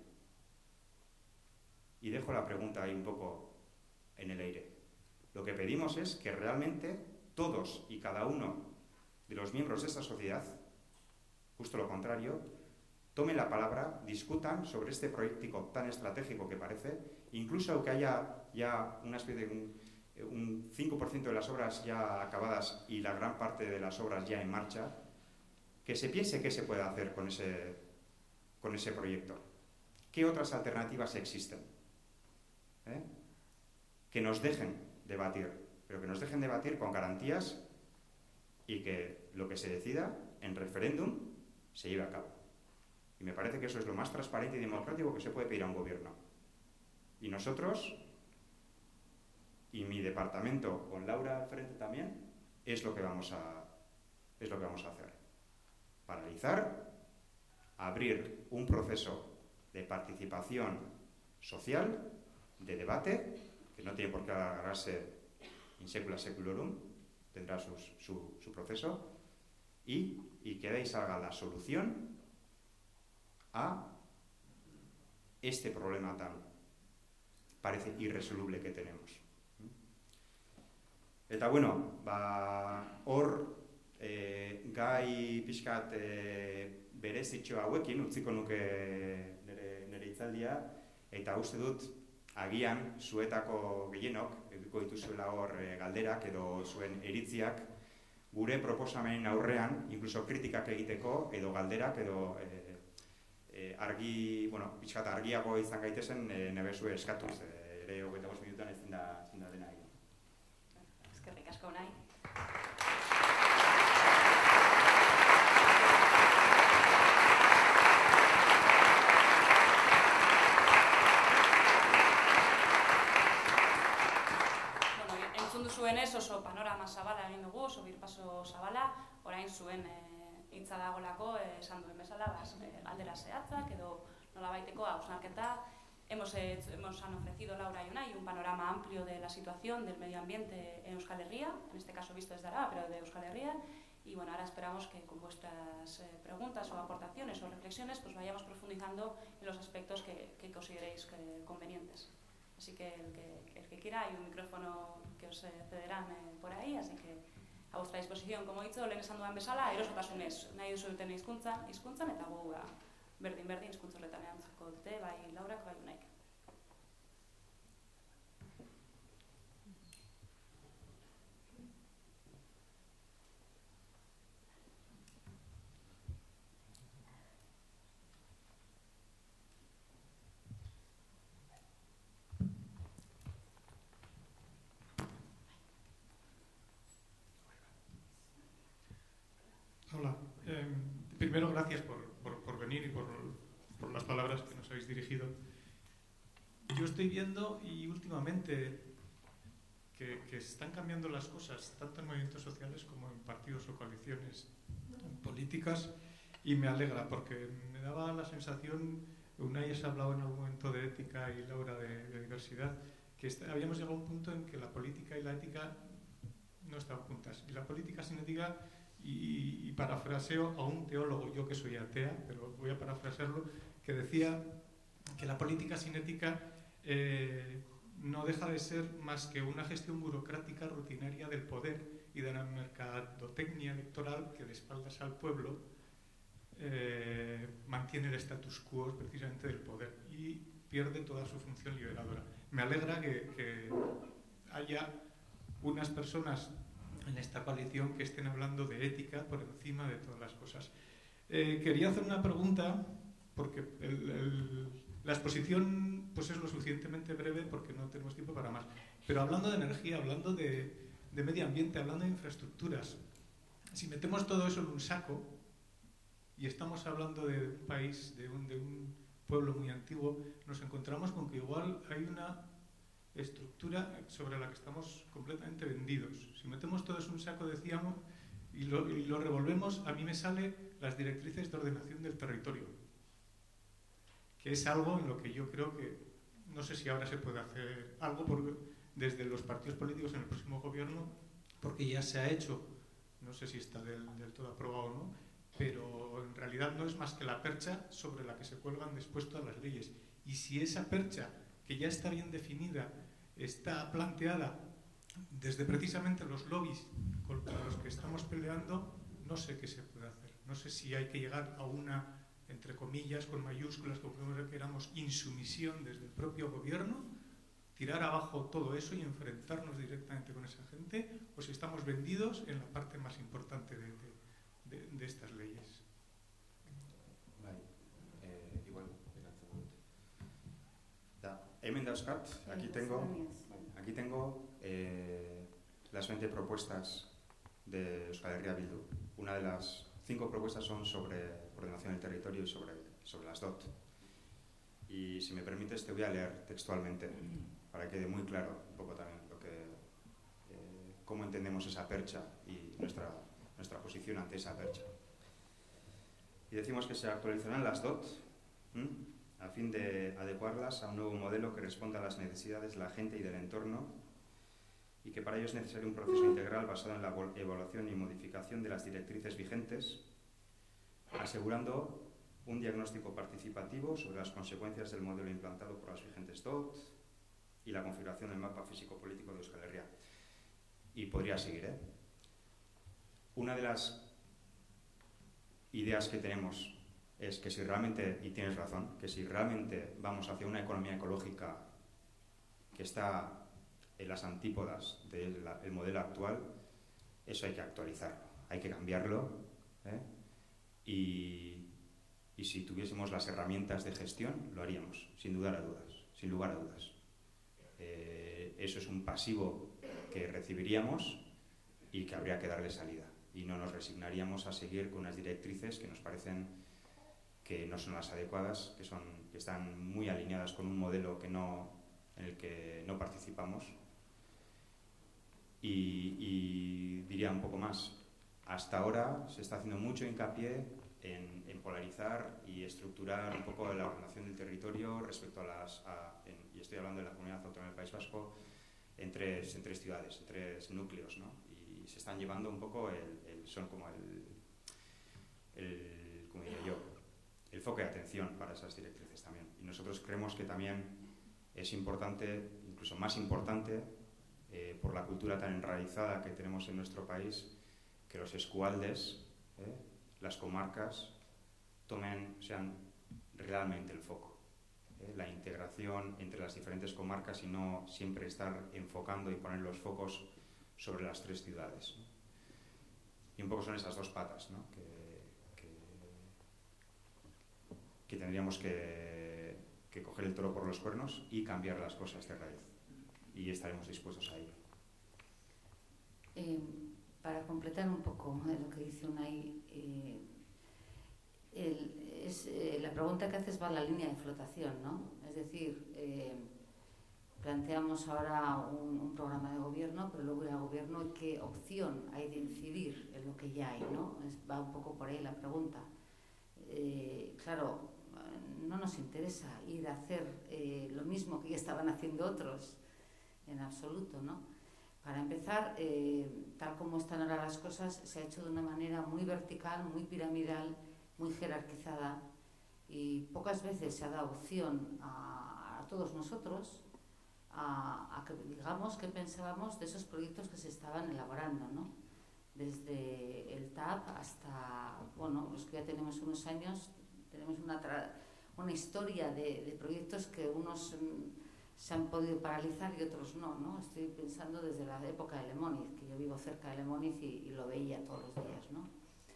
Y dejo la pregunta ahí un poco en el aire. Lo que pedimos es que realmente todos y cada uno de los miembros de esta sociedad, justo lo contrario, tomen la palabra, discutan sobre este proyecto tan estratégico que parece, incluso aunque haya ya una especie de un, un cinco por ciento de las obras ya acabadas y la gran parte de las obras ya en marcha, que se piense qué se puede hacer con ese, con ese proyecto. ¿Qué otras alternativas existen? ¿Eh? Que nos dejen debatir, pero que nos dejen debatir con garantías y que lo que se decida en referéndum se lleve a cabo. Y me parece que eso es lo más transparente y democrático que se puede pedir a un gobierno. Y nosotros, y mi departamento con Laura al frente también, es lo que vamos a, es lo que vamos a hacer. Paralizar, abrir un proceso de participación social, de debate, que no tiene por qué agarrarse in secula seculorum, tendrá sus, su, su proceso, y, y que de ahí salga la solución a este problema tan, parece, irresoluble que tenemos. Eta bueno, ba, hor, e, gai pixkat e, berezitxo hauekin, utziko nuke nire, nire hitzaldia, eta uste dut, agian, zuetako gehienok, edukiko dituzuela hor e, galderak edo zuen iritziak, gure proposamenen aurrean, inkluso kritikak egiteko, edo galderak, edo e, e, argi, bueno, pixkat argiago izan gaitezen, e, nebezue eskatuz, e, ere hogeita bost minutan ezin da, ezin da dena egin. Eskerrik asko nahi. Zuenez oso panorama zabala egin dugu, oso birpaso zabala, orain zuen hitza dagolako, esan duen bezala, aldera zehatzak edo nolabaiteko hausnarketa. Hemos, hemos han ofrecido Laura y Unai un panorama amplio de la situación del medio ambiente en Euskal Herria, en este caso visto desde Araba, pero de Euskal Herria, y bueno, ahora esperamos que con vuestras eh, preguntas o aportaciones o reflexiones pues vayamos profundizando en los aspectos que, que consideréis que, convenientes. Así que el, que el que quiera, hay un micrófono que os eh, cederán eh, por ahí, así que a vuestra disposición, como he dicho, lehen esan dudan bezala, erosotasunez nahi duzu duten hizkuntzan, hizkuntzan eta gu ba, berdin-berdin hizkuntza horretan erantzeko dute, bai Laurak, bai Unaik. primero, gracias por, por, por venir y por, por las palabras que nos habéis dirigido. Yo estoy viendo, y últimamente, que, que están cambiando las cosas, tanto en movimientos sociales como en partidos o coaliciones políticas, y me alegra, porque me daba la sensación, Unai has hablado en algún momento de ética y Laura de, de diversidad, que está, habíamos llegado a un punto en que la política y la ética no estaban juntas. Y la política sin ética, y, y parafraseo a un teólogo, yo que soy atea, pero voy a parafrasearlo, que decía que la política sin ética eh, no deja de ser más que una gestión burocrática rutinaria del poder y de la mercadotecnia electoral que de espaldas al pueblo eh, mantiene el status quo precisamente del poder y pierde toda su función liberadora. Me alegra que, que haya unas personas en esta coalición que estén hablando de ética por encima de todas las cosas. Eh, quería hacer una pregunta, porque el, el, la exposición pues es lo suficientemente breve porque no tenemos tiempo para más. Pero hablando de energía, hablando de, de medio ambiente, hablando de infraestructuras, si metemos todo eso en un saco y estamos hablando de un país, de un, de un pueblo muy antiguo, nos encontramos con que igual hay una estructura sobre la que estamos completamente vendidos. Si metemos todo eso en un saco, decíamos, y lo, y lo revolvemos, a mí me salen las directrices de ordenación del territorio, que es algo en lo que yo creo que, no sé si ahora se puede hacer algo por, desde los partidos políticos en el próximo gobierno, porque ya se ha hecho, no sé si está del, del todo aprobado o no, pero en realidad no es más que la percha sobre la que se cuelgan después todas las leyes. Y si esa percha, que ya está bien definida, está planteada desde precisamente los lobbies contra los que estamos peleando, no sé qué se puede hacer. No sé si hay que llegar a una, entre comillas, con mayúsculas, como queramos, insumisión desde el propio gobierno, tirar abajo todo eso y enfrentarnos directamente con esa gente, o si estamos vendidos en la parte más importante de, de, de, de estas leyes. Vale. Eh, igual, Hemen dauzkat, aquí tengo, aquí tengo eh, las veinte propuestas de Euskal Herria Bildu. Una de las cinco propuestas son sobre ordenación del territorio y sobre, sobre las D O T. Y si me permites te voy a leer textualmente para que quede muy claro un poco también lo que, eh, cómo entendemos esa percha y nuestra, nuestra posición ante esa percha. Y decimos que se actualizarán las D O T, ¿m? a fin de adecuarlas a un nuevo modelo que responda a las necesidades de la gente y del entorno, y que para ello es necesario un proceso integral basado en la evaluación y modificación de las directrices vigentes, asegurando un diagnóstico participativo sobre las consecuencias del modelo implantado por las vigentes D O T y la configuración del mapa físico-político de Euskal Herria. Y podría seguir, ¿eh? Una de las ideas que tenemos es que si realmente, y tienes razón, que si realmente vamos hacia una economía ecológica que está en las antípodas del modelo actual, eso hay que actualizarlo, hay que cambiarlo, ¿eh? y, y si tuviésemos las herramientas de gestión, lo haríamos, sin dudar a dudas, sin lugar a dudas. Eh, eso es un pasivo que recibiríamos y que habría que darle salida, y no nos resignaríamos a seguir con unas directrices que nos parecen que no son las adecuadas, que, son, que están muy alineadas con un modelo que no, en el que no participamos. Y, y diría un poco más, hasta ahora se está haciendo mucho hincapié en, en polarizar y estructurar un poco la ordenación del territorio respecto a las, a, en, y estoy hablando de la Comunidad Autónoma del País Vasco, en tres, en tres ciudades, en tres núcleos, ¿no? Y se están llevando un poco, el, el, son como el, el, como diría yo, el foco de atención para esas directrices también. Y nosotros creemos que también es importante, incluso más importante, eh, por la cultura tan enraizada que tenemos en nuestro país, que los eskualdes, eh, las comarcas, tomen, sean realmente el foco. Eh, la integración entre las diferentes comarcas y no siempre estar enfocando y poner los focos sobre las tres ciudades, ¿no? Y un poco son esas dos patas, ¿no? que, que tendríamos que, que coger el toro por los cuernos y cambiar las cosas de raíz. Y estaremos dispuestos a ello. Eh, para completar un poco de lo que dice Unai, eh, pregunta que haces va a la línea de flotación, ¿no? Es decir, eh, planteamos ahora un, un programa de gobierno, pero luego el gobierno, ¿qué opción hay de incidir en lo que ya hay, ¿no? Es, va un poco por ahí la pregunta. Eh, claro, no nos interesa ir a hacer eh, lo mismo que ya estaban haciendo otros, en absoluto, ¿no? Para empezar, eh, tal como están ahora las cosas, se ha hecho de una manera muy vertical, muy piramidal, muy jerarquizada, y pocas veces se ha dado opción a, a todos nosotros a, a que digamos qué pensábamos de esos proyectos que se estaban elaborando, ¿no? Desde el T A P hasta, bueno, los que ya tenemos unos años, tenemos una, una historia de, de proyectos que unos mm, se han podido paralizar y otros no, ¿no? Estoy pensando desde la época de Lemóniz, que yo vivo cerca de Lemóniz y, y lo veía todos los días, ¿no?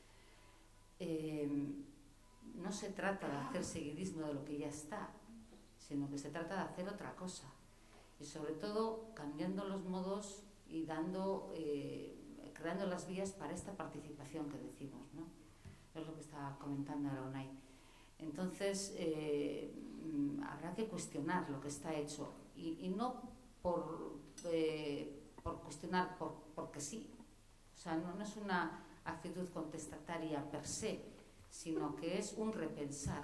Eh, no se trata de hacer seguidismo de lo que ya está, sino que se trata de hacer otra cosa. Y sobre todo cambiando los modos y dando, eh, creando las vías para esta participación que decimos, ¿no? Es lo que estaba comentando ahora Unai. Entonces, eh, habrá que cuestionar lo que está hecho y, y no por, eh, por cuestionar por, porque sí. O sea, no, no es una actitud contestataria per se, sino que es un repensar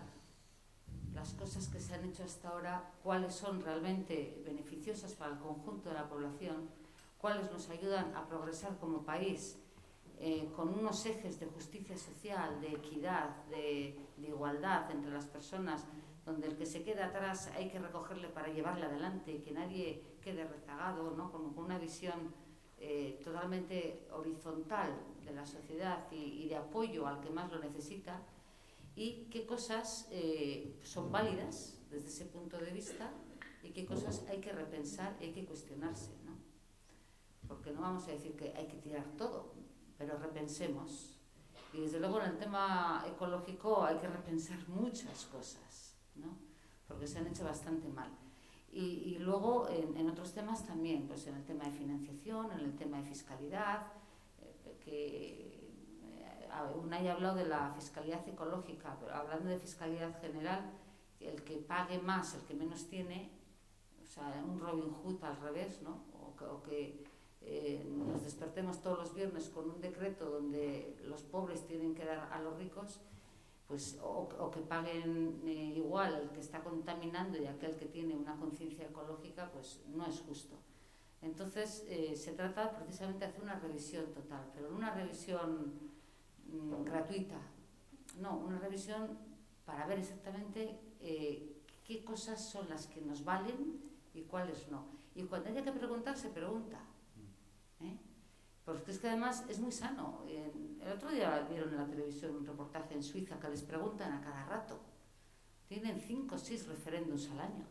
las cosas que se han hecho hasta ahora, cuáles son realmente beneficiosas para el conjunto de la población, cuáles nos ayudan a progresar como país eh, con unos ejes de justicia social, de equidad, de, de igualdad entre las personas, donde el que se queda atrás hay que recogerle para llevarle adelante, que nadie quede rezagado, ¿no? con, con una visión eh, totalmente horizontal de la sociedad y, y de apoyo al que más lo necesita, y qué cosas eh, son válidas desde ese punto de vista y qué cosas hay que repensar y hay que cuestionarse, ¿no? Porque no vamos a decir que hay que tirar todo, pero repensemos. Y desde luego en el tema ecológico hay que repensar muchas cosas, ¿no? Porque se han hecho bastante mal. Y, y luego en, en otros temas también, pues en el tema de financiación, en el tema de fiscalidad, eh, que Unai ha hablado de la fiscalidad ecológica, pero hablando de fiscalidad general, el que pague más, el que menos tiene, o sea, un Robin Hood al revés, ¿no? O que, o que eh, nos despertemos todos los viernes con un decreto donde los pobres tienen que dar a los ricos, pues, o, o que paguen eh, igual el que está contaminando y aquel que tiene una conciencia ecológica, pues no es justo. Entonces, eh, se trata precisamente de hacer una revisión total, pero no una revisión gratuita, no, una revisión para ver exactamente eh, qué cosas son las que nos valen y cuáles no. Y cuando haya que preguntar, se pregunta. ¿eh? Porque es que además es muy sano. El otro día vieron en la televisión un reportaje en Suiza que les preguntan a cada rato. Tienen cinco o seis referéndums al año.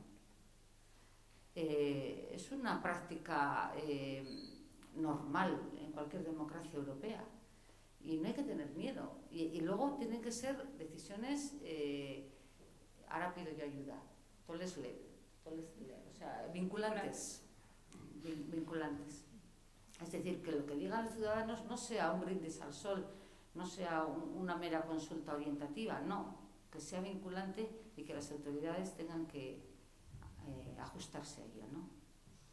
Eh, es una práctica eh, normal en cualquier democracia europea. Y no hay que tener miedo. Y, y luego tienen que ser decisiones, eh, ahora pido yo ayuda, toles le, toles le, o sea, vinculantes, vin, vinculantes. Es decir, que lo que digan los ciudadanos no sea un brindis al sol, no sea un, una mera consulta orientativa, no, que sea vinculante y que las autoridades tengan que eh, ajustarse a ello, ¿no?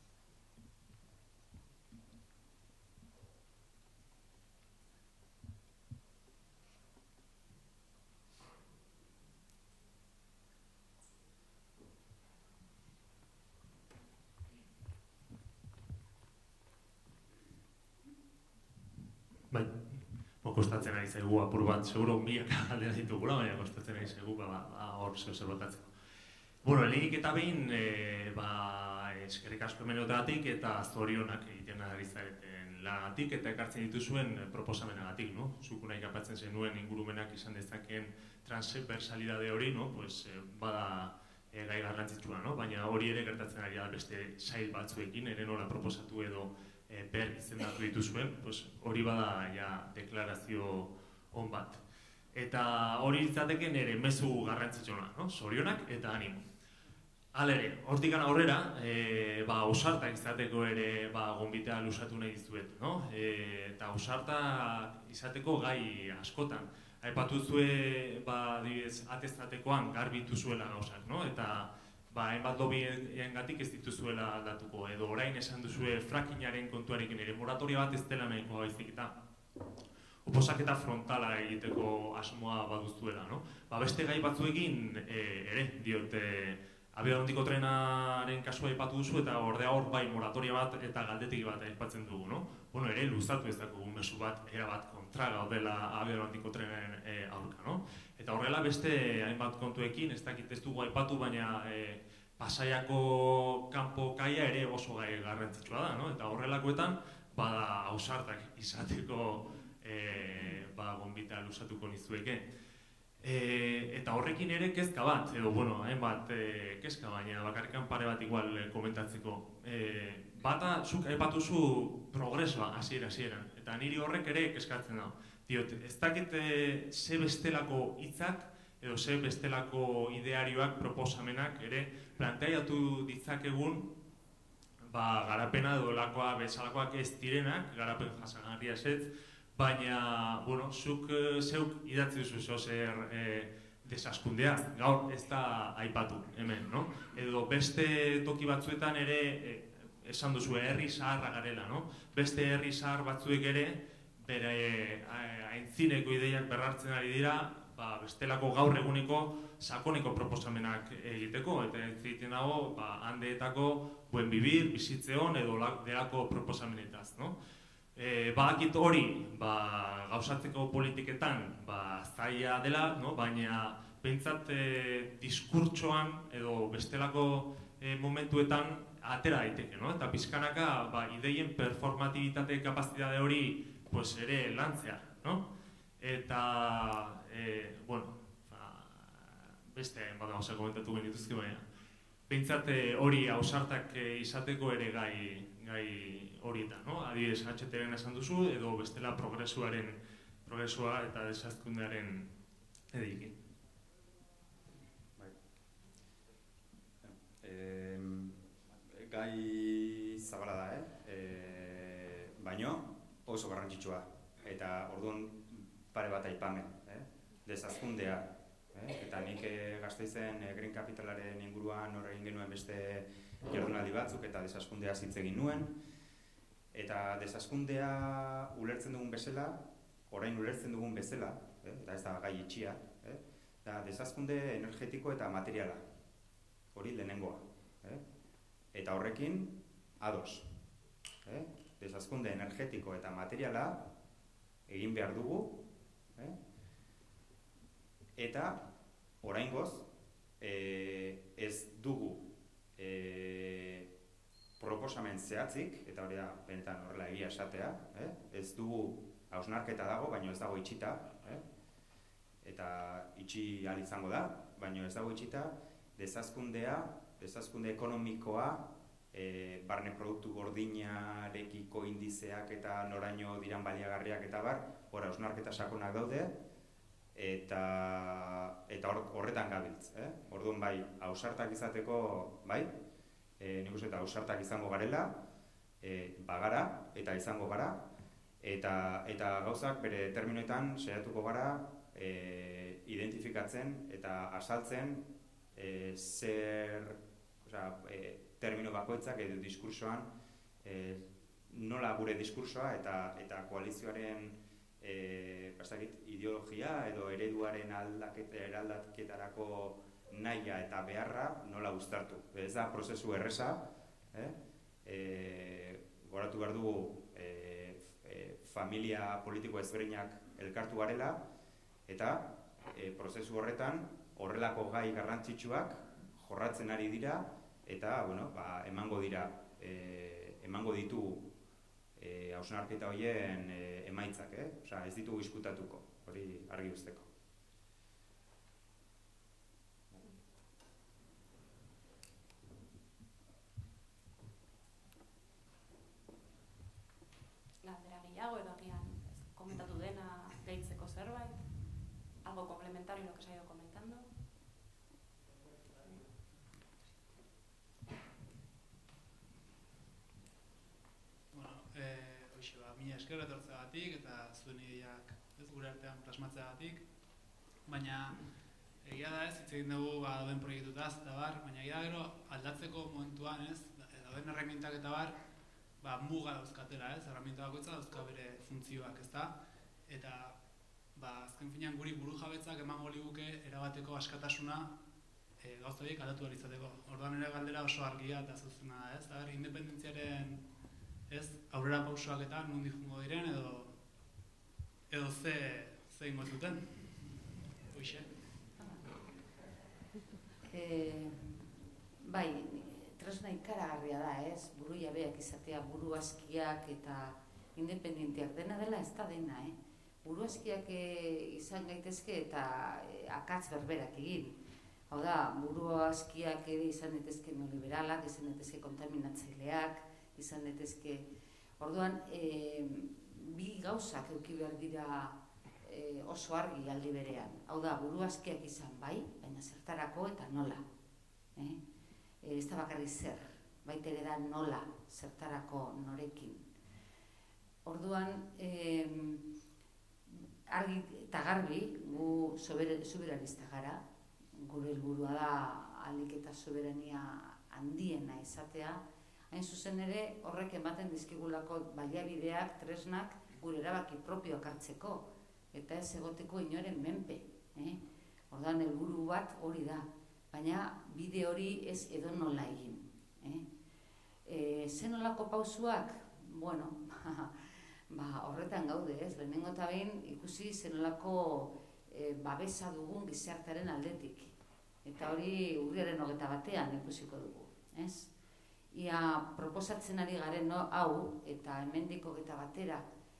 Bai, kostatzen ari zaigu apur bat, seguro miak aldera ditugula, baina kostatzen ari zaigu, ba, ba, hor zeu zer botatzeko. Bueno, lehenik eta behin, e, ba, eskerrik asko hemenotagatik eta zorionak egiten ari zareten lagatik eta ekartzen dituzuen proposamenagatik, no? Zuk nahi kapatzen zenuen ingurumenak izan dezakeen transversalidade hori, no? Pues, e, bada e, gai garrantzitsua, no? Baina hori ere gertatzen ari da beste sail batzuekin, ere nola proposatu edo E, behar izendatu dituzuen, pues, hori bada ja, deklarazio on bat. Eta hori izateken ere mezu garrantzitsuna, no? Zorionak eta animo. Halere, hortik aurrera, e, ba, ausartak izateko ere ba, gonbitea luzatu nahi dizuet, no? E, eta ausartak izateko gai askotan. Aipatu zue, ba, adibidez, atestatekoan garbitu zuela gauzak, no? Eta ba, hainbat lobbyengatik ez dituzuela aldatuko, edo orain esan duzue frackingaren kontuarekin ere moratoria bat ez dela nahikoa baizik eta oposaketa frontala egiteko asmoa baduztuela, no? Ba, beste gai batzuekin e, ere, diote, abiadurandiko trenaren kasua aipatu duzu eta ordea hor bai moratoria bat eta galdetegi bat aipatzen dugu, no? Bueno, ere, luzatu ez dago mezu bat, erabat kontra gaudela abiadurandiko trenaren e, aurka, no? Eta horrela beste hainbat kontuekin, ez dakit ez dugu aipatu, baina e, Pasaiako kanpo kaia ere oso gai garrantzitsua da, no? Eta horrelakoetan, bada ausartak izateko e, ba, gonbita luzatuko nizueke. E, eta horrekin ere kezka bat, edo, bueno, hainbat e, kezka, baina bakarrikan pare bat igual e, komentatzeko. E, bata, zuk aipatuzu progresoa, hasiera hasieran, eta niri horrek ere kezkatzen da. Diot, ez dakit ze bestelako hitzak edo ze bestelako idearioak, proposamenak ere planteatu ditzakegun ba, garapena edo lakoa bezalakoak ez direnak, garapen jasangarria ezetz, baina, bueno, zuk zeuk idatzi duzu zeo zer e, desaskundea, gaur ez da aipatu hemen, no? Edo beste toki batzuetan ere e, esan duzu herri zaharra garela, no? Beste herri zahar batzuek ere bere aintzineko ideiak berrartzen ari dira, ba, bestelako gaur eguneko sakoneko proposamenak egiteko, eta egiten dago, ba, handeetako buen bibir, bizitzeon edo delako proposamenetaz, no? E, badakit hori, ba, gauzatzeko politiketan, ba, zaila dela, no? Baina behintzat e, diskurtsoan edo bestelako e, momentuetan atera daiteke, no? Eta pizkanaka, ba, ideien performatibitate kapazitate hori pues ere lantzea, no? Eta, e, bueno, ba, beste bada gauza komentatu genituzke baina. Behintzat hori ausartak izateko ere gai, gai hori da, no? Adibidez, H T R-en esan duzu, edo bestela progresuaren, progresua eta desazkundearen edekin. Bai. E, gai zabala da, eh? E, baino, oso garrantzitsua, eta orduan pare bat aipamen, eh? Desazkundea, eh? Eta nik eh, Gasteizen eh, Green Capitalaren inguruan hor egin genuen beste jardunaldi batzuk eta desazkundea hitz egin nuen, eta desazkundea ulertzen dugun bezala, orain ulertzen dugun bezala, eh? Eta ez da gai itxia, eh? Da desazkunde energetiko eta materiala, hori lehenengoa, eh? Eta horrekin ados, eh? Desazkunde energetiko eta materiala egin behar dugu, eh? Eta oraingoz e, ez dugu e, proposamen zehatzik, eta hori da benetan horrela egia esatea, eh? Ez dugu hausnarketa dago, baina ez dago itxita, eh? Eta itxi ahal izango da, baina ez dago itxita, desazkundea, desazkunde ekonomikoa, E, barne produktu gordinarekiko indizeak eta noraino diran baliagarriak eta bar, hor hausnarketa sakonak daude, eta eta horretan gabiltz, eh? Orduan bai, ausartak izateko, bai, e, nik uste eta ausartak izango garela, e, bagara eta izango gara, eta, eta gauzak bere terminoetan saiatuko gara e, identifikatzen eta azaltzen e, zer, osea, e, termino bakoitzak edo diskursoan eh, nola gure diskursoa eta eta koalizioaren eh, bastakit, ideologia edo ereduaren aldaketa eraldaketarako nahia eta beharra nola uztartu. Ez da prozesu erresa, eh? Eh, goratu behar dugu eh, eh, familia politiko ezberdinak elkartu garela eta eh, prozesu horretan horrelako gai garrantzitsuak jorratzen ari dira. Eta, bueno, ba, emango dira, e, emango ditu e, hausnarketa horien e, emaitzak, eh? Osea, ez ditugu izkutatuko, hori argi uzteko. Galdera gehiago edo agian komentatu dena gehitzeko zerbait, algo complementario lo que se ha ido comentando. Mila esker etortzeagatik eta zuen ideak ez gure artean plasmatzeagatik, baina egia da ez, hitz egin dugu dauden proiektutaz eta bar, baina egia gero aldatzeko momentuan ez, dauden herramientak eta bar, ba, muga dauzkatela ez, herramienta bakoitza dauzka bere funtzioak ez da, eta ba, azken finean guri buru jabetzak emango liguke erabateko askatasuna e, gauza horiek aldatu ahal izateko. Orduan ere galdera oso argia eta zuzena da ez, da ber, independentziaren ez, aurrera pausoak eta nundi jungo diren edo edo ze, ze ingo zuten. Hoxe. Eh, bai, tresna ikaragarria da, ez? Buru jabeak izatea, buru askiak eta independenteak dena dela ez da dena, eh? Buru askiak eh, izan gaitezke eta eh, akatz berberak egin. Hau da, buru askiak ere izan daitezke neoliberalak, izan daitezke kontaminatzaileak, izan daitezke... Orduan, eh, bi gauzak eduki behar dira E, oso argi aldi berean. Hau da, buru askiak izan bai, baina zertarako eta nola. Eh? E, ez da bakarri zer, baita ere da nola, zertarako, norekin. Orduan, e, argi eta garbi, gu soberanista gara, gure helburua da ahalik eta soberania handiena izatea, hain zuzen ere horrek ematen dizkigulako baliabideak, tresnak, gure erabaki propioak hartzeko, eta ez egoteko inoren menpe. Eh? Ordan helburu bat hori da, baina bide hori ez edonola egin. Eh? E, zenolako pausuak? Bueno, ba, horretan gaude, ez? Lehenengo eta behin ikusi zenolako e, babesa dugun gizartearen aldetik. Eta hori urriaren hogeta batean ikusiko dugu. Ez? Ia proposatzen ari garen no, hau, eta hemendik hogeta batera,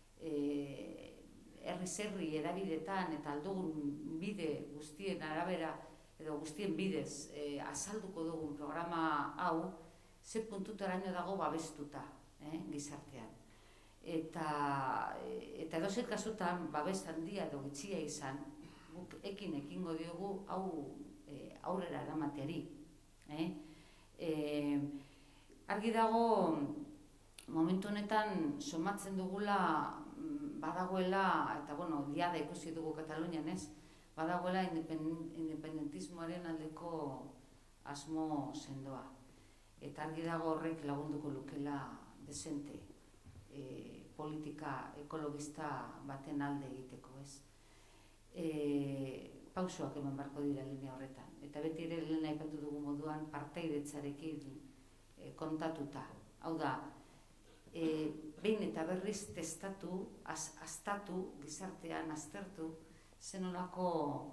e, herri-zerri erabidetan eta aldugun bide guztien arabera edo guztien bidez e, azalduko dugun programa hau ze puntutaraino dago babestuta eh, gizartean. Eta, eta edozein kasutan babes handia edo gitxia izan guk ekin ekingo diogu hau e, aurrera eramateari. Eh? E, argi dago momentu honetan somatzen dugula badagoela, eta bueno, diada ikusi dugu Katalunian ez, badagoela independentismoaren aldeko asmo sendoa. Eta argi dago horrek lagunduko lukela desente e, politika ekologista baten alde egiteko ez. E, pausoak eman beharko dira linea horretan. Eta beti ere lehen aipatu dugu moduan partaidetzarekin e, kontatuta. Hau da, E, behin eta berriz testatu, az, aztatu, gizartean aztertu, zenolako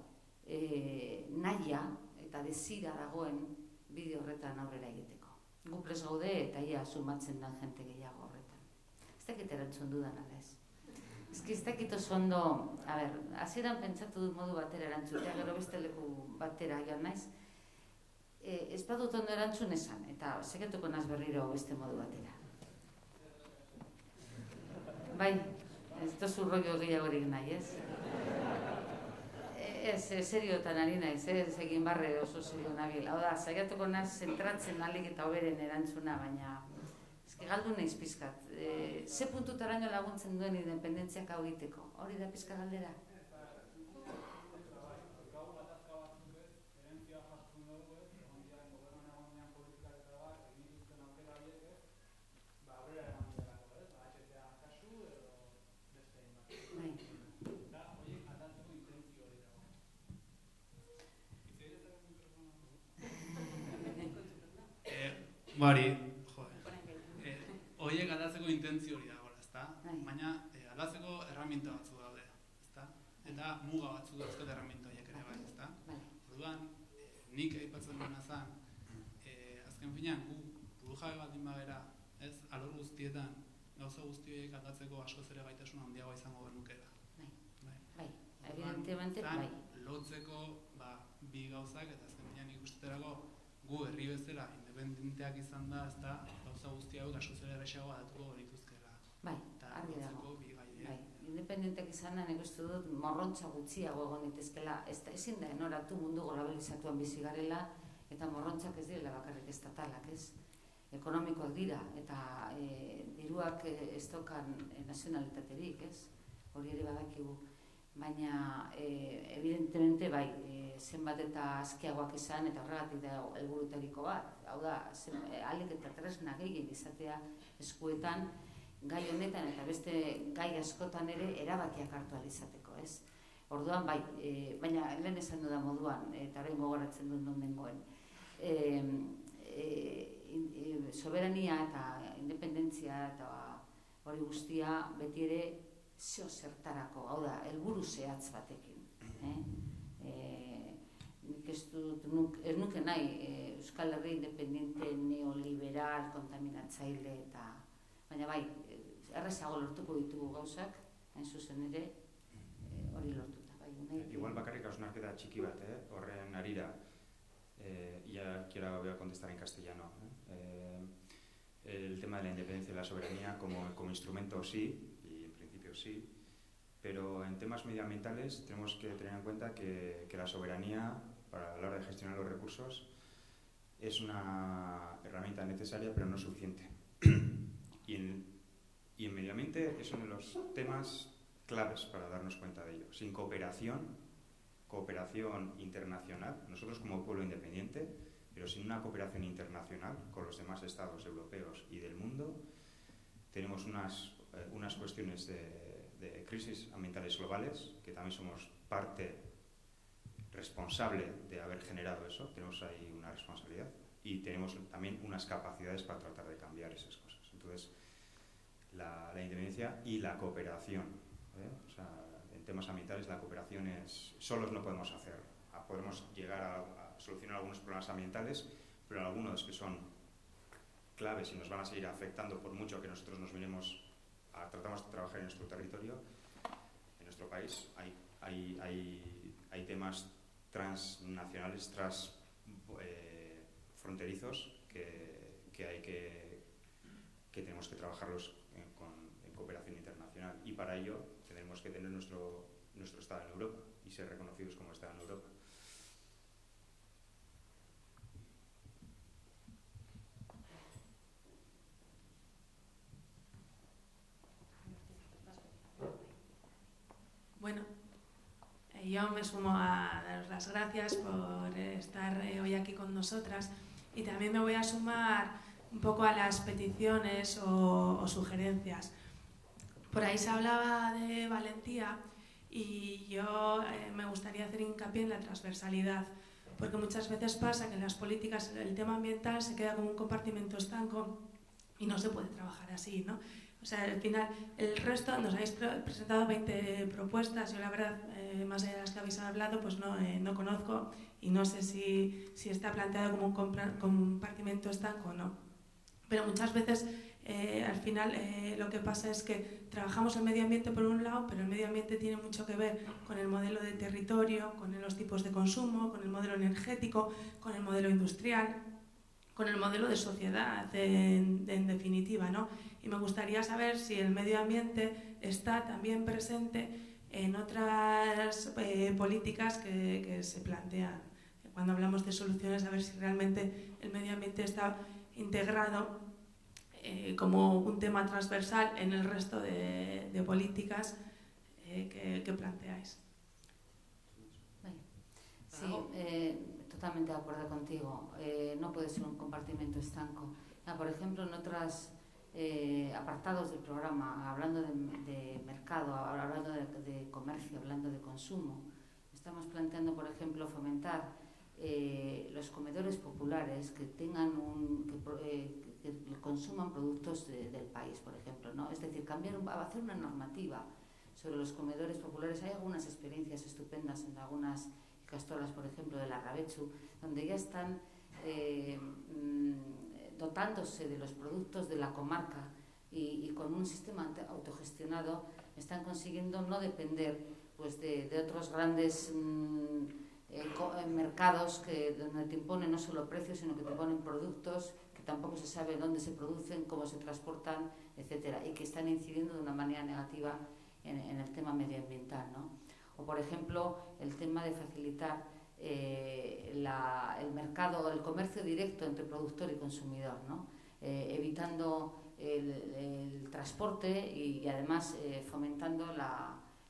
e, nahia eta desira dagoen bide horretan aurrera egiteko. Gu prest gaude eta ia sumatzen den jente gehiago horretan. Ez dakit erantzun dudan ala ez. Ez ki ez dakit oso ondo, a ber, hasieran pentsatu dut modu batera erantzutea, gero beste leku batera joan naiz. E, ez badut ondo erantzun esan, eta seketuko naz berriro beste modu batera. Bai, ez tozu rollo gehiagorik nahi, ez? Ez, seriotan ari naiz, ez egin barre oso serio nabil. Hau da, saiatuko naz zentratzen alik eta hoberen erantzuna, baina ezke galdu naiz pizkat. E, ze puntutaraino laguntzen duen independentziak hau egiteko? Hori da pizka galdera? Bari, joder, eh, horiek aldatzeko intentzio hori dagoela, ezta? Baina eh, aldatzeko erraminta batzu daude, ezta? Eta muga batzu dauzkat erraminta horiek ere bai, ezta? Orduan, eh, nik aipatzen duena zen, eh, azken finean, gu burujabe baldin bagera, ez, alor guztietan, gauza guzti horiek aldatzeko askoz ere gaitasun handiagoa izango genukela. Bai, bai, evidentemente, bai. Lotzeko, ba, bi gauzak, eta azken finean ikusteterako, gu herri bezala independenteak izan da, ez da, gauza guzti hau askoz ere errazago adatuko genituzkela. Bai, argi dago. Bai, independenteak izan da, nik uste dut morrontza gutxiago egon daitezkeela, ez da, ezin da enoratu mundu globalizatuan bizi garela, eta morrontzak ez direla bakarrik estatalak, ez? Ekonomikoak dira, eta e, diruak ez daukan nazionalitaterik, ez? Hori ere badakigu. baina e, evidentemente bai, e, zenbat eta azkiagoak izan eta horregatik da helburutariko bat. Hau da, ahalik eta tresna gehien izatea eskuetan gai honetan eta beste gai askotan ere erabakiak hartu ahal izateko, ez? Orduan bai, e, baina lehen esan dudan moduan, eta orain gogoratzen dut non dengoen. E, e, e, soberania eta independentzia eta hori guztia beti ere zeo zertarako, hau da, helburu zehatz batekin. Eh? E, nik ez dut, nuk, ez nuke nahi e, Euskal Herri independente, neoliberal, kontaminatzaile eta... Baina bai, errezago lortuko ditugu gauzak, hain zuzen ere, e, hori lortuta. Bai, unai, Igual bakarrik hausnarketa txiki bat, eh? Horren harira, eh, ya quiero voy a contestar en castellano. Eh, el tema de la independencia y la soberanía como, como instrumento sí, sí, pero en temas medioambientales tenemos que tener en cuenta que, que la soberanía para la hora de gestionar los recursos es una herramienta necesaria pero no suficiente. Y en, y en medio ambiente es uno de los temas claves para darnos cuenta de ello. Sin cooperación, cooperación internacional, nosotros como pueblo independiente, pero sin una cooperación internacional con los demás estados europeos y del mundo, tenemos unas unas cuestiones de, de crisis ambientales globales, que también somos parte responsable de haber generado eso, tenemos ahí una responsabilidad y tenemos también unas capacidades para tratar de cambiar esas cosas. Entonces, la, la independencia y la cooperación, ¿eh? O sea, en temas ambientales la cooperación es, solos no podemos hacer, podemos llegar a, a solucionar algunos problemas ambientales, pero algunos que son claves y nos van a seguir afectando por mucho que nosotros nos miremos tratamos de trabajar en nuestro territorio, en nuestro país. Hay, hay, hay, hay temas transnacionales, transfronterizos eh, que, que hay que, que tenemos que trabajarlos en, con, en cooperación internacional y para ello tenemos que tener nuestro, nuestro Estado en Europa y ser reconocidos como Estado en Europa. Bueno, eh, yo me sumo a daros las gracias por estar eh, hoy aquí con nosotras y también me voy a sumar un poco a las peticiones o, o sugerencias. Por ahí se hablaba de valentía y yo eh, me gustaría hacer hincapié en la transversalidad, porque muchas veces pasa que en las políticas el tema ambiental se queda como un compartimento estanco y no se puede trabajar así, ¿no? O sea, al final, el resto, nos habéis presentado veinte propuestas, yo la verdad, eh, más allá de las que habéis hablado, pues no, eh, no conozco y no sé si, si está planteado como un compartimento estanco o no. Pero muchas veces, eh, al final, eh, lo que pasa es que trabajamos el medio ambiente por un lado, pero el medio ambiente tiene mucho que ver con el modelo de territorio, con los tipos de consumo, con el modelo energético, con el modelo industrial, con el modelo de sociedad, en, en definitiva, ¿no? Y me gustaría saber si el medio ambiente está también presente en otras eh, políticas que, que se plantean. Cuando hablamos de soluciones, a ver si realmente el medio ambiente está integrado eh, como un tema transversal en el resto de, de políticas eh, que, que planteáis. Sí, eh, totalmente de acuerdo contigo. Eh, no puede ser un compartimento estanco. Ah, por ejemplo, en otros eh, apartados del programa, hablando de, de mercado, hablando de, de comercio, hablando de consumo, estamos planteando, por ejemplo, fomentar eh, los comedores populares que tengan un, que, eh, que consuman productos de, del país, por ejemplo, ¿no? Es decir, cambiar, hacer una normativa sobre los comedores populares. Hay algunas experiencias estupendas en algunas castolas, por ejemplo, de la Rabechu, donde ya están eh, dotándose de los productos de la comarca y, y con un sistema autogestionado están consiguiendo no depender pues, de, de otros grandes mm, eh, mercados que, donde te imponen no solo precios, sino que te ponen productos que tampoco se sabe dónde se producen, cómo se transportan, etcétera, y que están incidiendo de una manera negativa en, en el tema medioambiental, ¿no? O, por ejemplo, el tema de facilitar eh, la, el mercado, el comercio directo entre productor y consumidor, ¿no? Eh, evitando el, el transporte y, y además eh, fomentando la,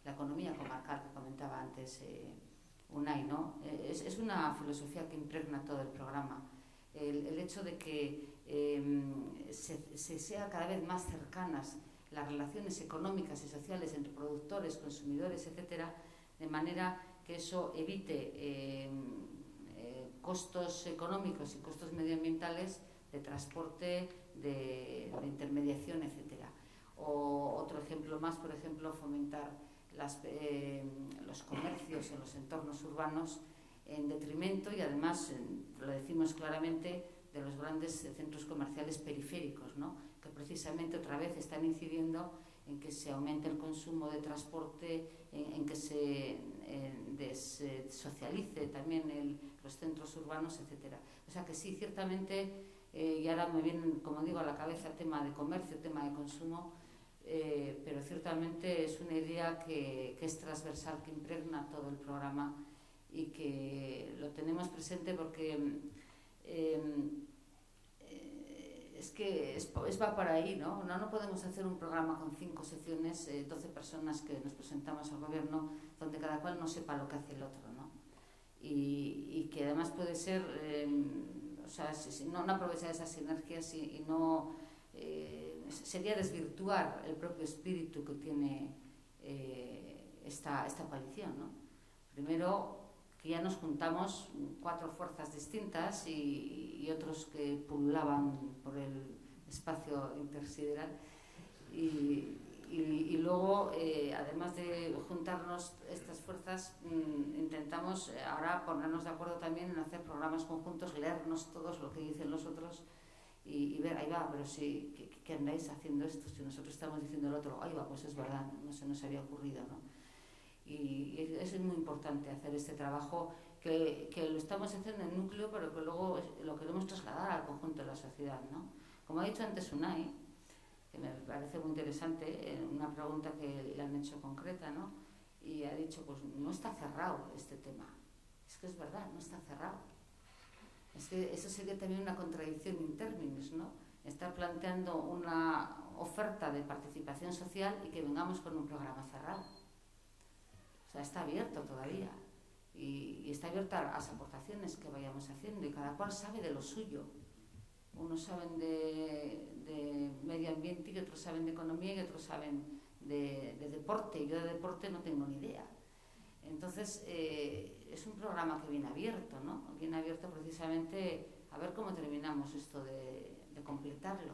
la economía comarcal que comentaba antes eh, Unai, ¿no? Eh, es, es una filosofía que impregna todo el programa. El, el hecho de que eh, se, se sea cada vez más cercanas las relaciones económicas y sociales entre productores, consumidores, etcétera, de manera que eso evite eh, eh, costos económicos y costos medioambientales de transporte, de, de intermediación, etcétera. O otro ejemplo más, por ejemplo, fomentar las, eh, los comercios en los entornos urbanos en detrimento, y además, lo decimos claramente, de los grandes centros comerciales periféricos, ¿no? Que precisamente otra vez están incidiendo en que se aumente el consumo de transporte, en, en que se eh, desocialice también el, los centros urbanos, etcétera. O sea que sí, ciertamente, eh, y ahora me viene, como digo, a la cabeza el tema de comercio, el tema de consumo, eh, pero ciertamente es una idea que, que es transversal, que impregna todo el programa y que lo tenemos presente porque eh, eh, es que es, es va para ahí, ¿no? ¿no? No podemos hacer un programa con cinco secciones, eh, doce personas que nos presentamos al gobierno, donde cada cual no sepa lo que hace el otro, ¿no? Y, y que además puede ser, eh, o sea, si, si no, no aprovechar esas sinergias y, y no, eh, sería desvirtuar el propio espíritu que tiene eh, esta, esta coalición, ¿no? Primero, que ya nos juntamos cuatro fuerzas distintas y, y otros que pululaban por el espacio intersideral y, y, y luego, eh, además de juntarnos estas fuerzas, mmm, intentamos ahora ponernos de acuerdo también en hacer programas conjuntos, leernos todos lo que dicen los otros y, y ver, ahí va, pero si, ¿qué, qué andáis haciendo esto? Si nosotros estamos diciendo el otro, ahí va, pues es verdad, no se nos había ocurrido, ¿no? Y eso es muy importante, hacer este trabajo que, que lo estamos haciendo en el núcleo, pero que luego lo queremos trasladar al conjunto de la sociedad, ¿no? Como ha dicho antes Unai, que me parece muy interesante, en una pregunta que le han hecho concreta, ¿no? Y ha dicho, pues no está cerrado este tema. Es que es verdad, no está cerrado. Es que eso sería también una contradicción in terminis, ¿no? Estar planteando una oferta de participación social y que vengamos con un programa cerrado. O sea, está abierto todavía y, y está abierta a las aportaciones que vayamos haciendo y cada cual sabe de lo suyo. Unos saben de, de medio ambiente y otros saben de economía y otros saben de, de deporte. Y yo de deporte no tengo ni idea. Entonces, eh, es un programa que viene abierto, ¿no? Viene abierto precisamente a ver cómo terminamos esto de, de completarlo.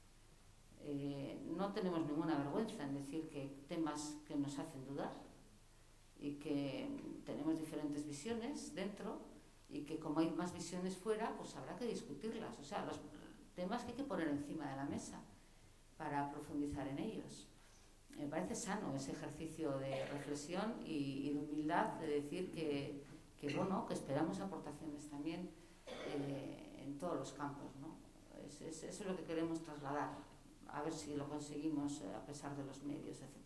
Eh, no tenemos ninguna vergüenza en decir que hay temas que nos hacen dudar y que tenemos diferentes visiones dentro y que como hay más visiones fuera, pues habrá que discutirlas. O sea, los temas que hay que poner encima de la mesa para profundizar en ellos. Me parece sano ese ejercicio de reflexión y, y de humildad, de decir que, que, bueno, que esperamos aportaciones también eh, en todos los campos, ¿no? Es, es, eso es lo que queremos trasladar, a ver si lo conseguimos eh, a pesar de los medios, etcétera.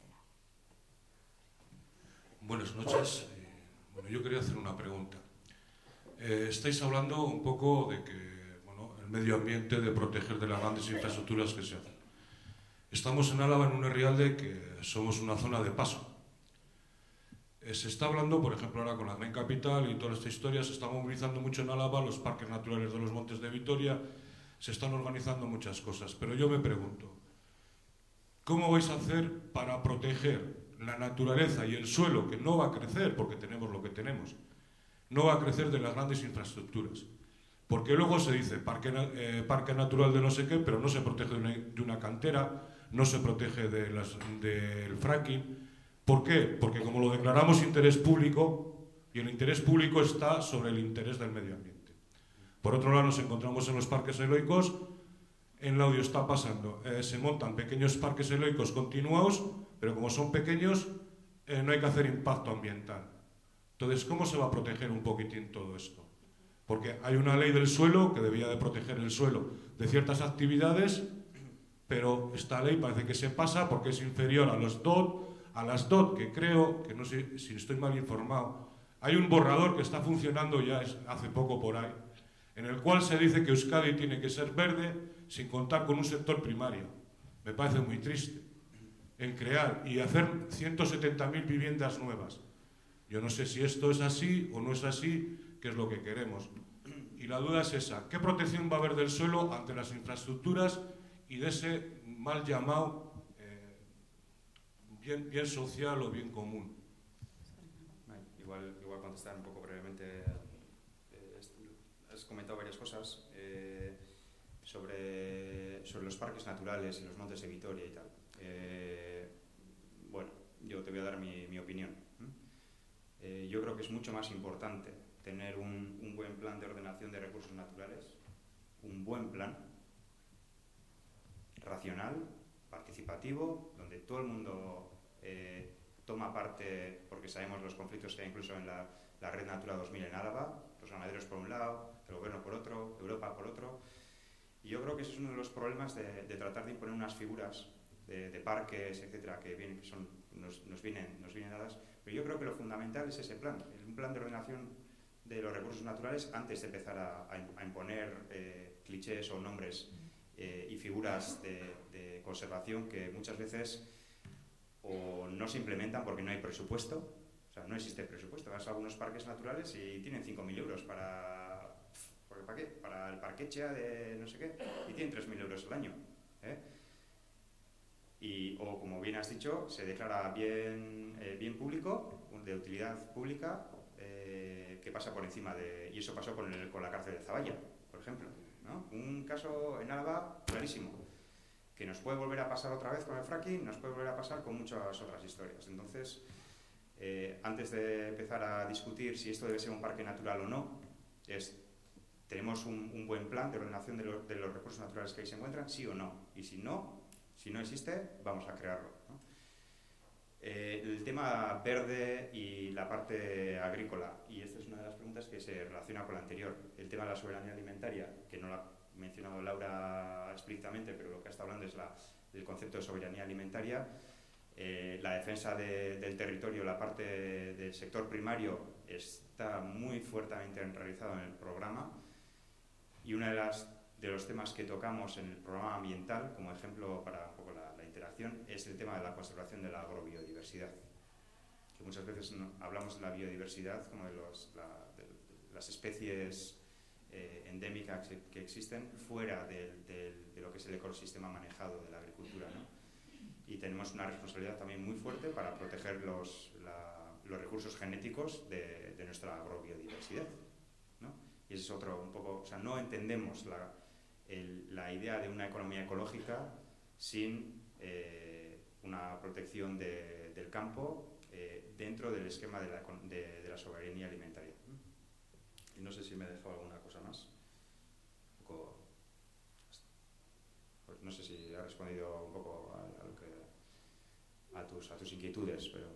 Buenas noches. Eh, bueno, yo quería hacer una pregunta. Eh, estáis hablando un poco de que, bueno, el medio ambiente, de proteger de las grandes infraestructuras que se hacen. Estamos en Álava, en un herrialde que somos una zona de paso. Eh, se está hablando, por ejemplo, ahora con la Main Capital y toda esta historia, se está movilizando mucho en Álava, los parques naturales de los Montes de Vitoria, se están organizando muchas cosas. Pero yo me pregunto, ¿cómo vais a hacer para proteger la naturaleza y el suelo, que no va a crecer porque tenemos lo que tenemos, no va a crecer de las grandes infraestructuras? Porque luego se dice parque, eh, parque natural de no sé qué, pero no se protege de una, de una cantera, no se protege de las, del fracking. ¿Por qué? Porque como lo declaramos interés público, y el interés público está sobre el interés del medio ambiente. Por otro lado, nos encontramos en los parques eólicos. En Laudio está pasando, eh, se montan pequeños parques eólicos continuados, pero como son pequeños, eh, no hay que hacer impacto ambiental. Entonces, ¿cómo se va a proteger un poquitín todo esto? Porque hay una ley del suelo que debía de proteger el suelo de ciertas actividades, pero esta ley parece que se pasa porque es inferior a los D O T, a las D O T, que creo, que no sé si estoy mal informado, hay un borrador que está funcionando ya hace poco por ahí, en el cual se dice que Euskadi tiene que ser verde sin contar con un sector primario. Me parece muy triste. en crear y hacer ciento setenta mil viviendas nuevas. Yo no sé si esto es así o no es así, qué es lo que queremos. Y la duda es esa, ¿qué protección va a haber del suelo ante las infraestructuras y de ese mal llamado eh, bien, bien social o bien común? Igual, igual contestar un poco brevemente. Eh, has comentado varias cosas eh, sobre, sobre los parques naturales y los montes de Vitoria y tal. Eh, bueno, yo te voy a dar mi, mi opinión. Eh, yo creo que es mucho más importante tener un, un buen plan de ordenación de recursos naturales, un buen plan racional, participativo, donde todo el mundo eh, toma parte, porque sabemos los conflictos que hay incluso en la, la Red Natura dos mil en Álava, los ganaderos por un lado, el gobierno por otro, Europa por otro. Y yo creo que ese es uno de los problemas de, de tratar de imponer unas figuras de, de parques, etcétera, que, vienen, que son, nos, nos, vienen, nos vienen dadas. Pero yo creo que lo fundamental es ese plan, un plan de ordenación de los recursos naturales antes de empezar a, a imponer eh, clichés o nombres eh, y figuras de, de conservación que muchas veces o no se implementan porque no hay presupuesto, o sea, no existe presupuesto. Vas a algunos parques naturales y tienen cinco mil euros para, ¿para qué? Para el parquechea de no sé qué, y tienen tres mil euros al año. ¿eh? Y, o como bien has dicho, se declara bien, eh, bien público, de utilidad pública, eh, que pasa por encima de... Y eso pasó con, el, con la cárcel de Zaballa, por ejemplo, ¿no? Un caso en Álava clarísimo, que nos puede volver a pasar otra vez con el fracking, nos puede volver a pasar con muchas otras historias. Entonces, eh, antes de empezar a discutir si esto debe ser un parque natural o no, es, ¿tenemos un, un buen plan de ordenación de, lo, de los recursos naturales que ahí se encuentran? ¿Sí o no? Y si no, si no existe, vamos a crearlo, ¿no? Eh, el tema verde y la parte agrícola, y esta es una de las preguntas que se relaciona con la anterior, el tema de la soberanía alimentaria, que no la ha mencionado Laura explícitamente, pero lo que está hablando es la, el concepto de soberanía alimentaria, eh, la defensa de, del territorio, la parte de, del sector primario está muy fuertemente realizado en el programa, y una de las de los temas que tocamos en el programa ambiental, como ejemplo para un poco la, la interacción, es el tema de la conservación de la agrobiodiversidad. Que muchas veces no, hablamos de la biodiversidad como de, los, la, de, de las especies eh, endémicas que, que existen fuera del, del, de lo que es el ecosistema manejado de la agricultura, ¿no? Y tenemos una responsabilidad también muy fuerte para proteger los, la, los recursos genéticos de, de nuestra agrobiodiversidad, ¿no? Y ese es otro, un poco, o sea, no entendemos la, el, la idea de una economía ecológica sin eh, una protección de, del campo eh, dentro del esquema de la, de, de la soberanía alimentaria. Y no sé si me he dejado alguna cosa más. Un poco, pues no sé si ha respondido un poco a, a, lo que, a, tus, a tus inquietudes, pero...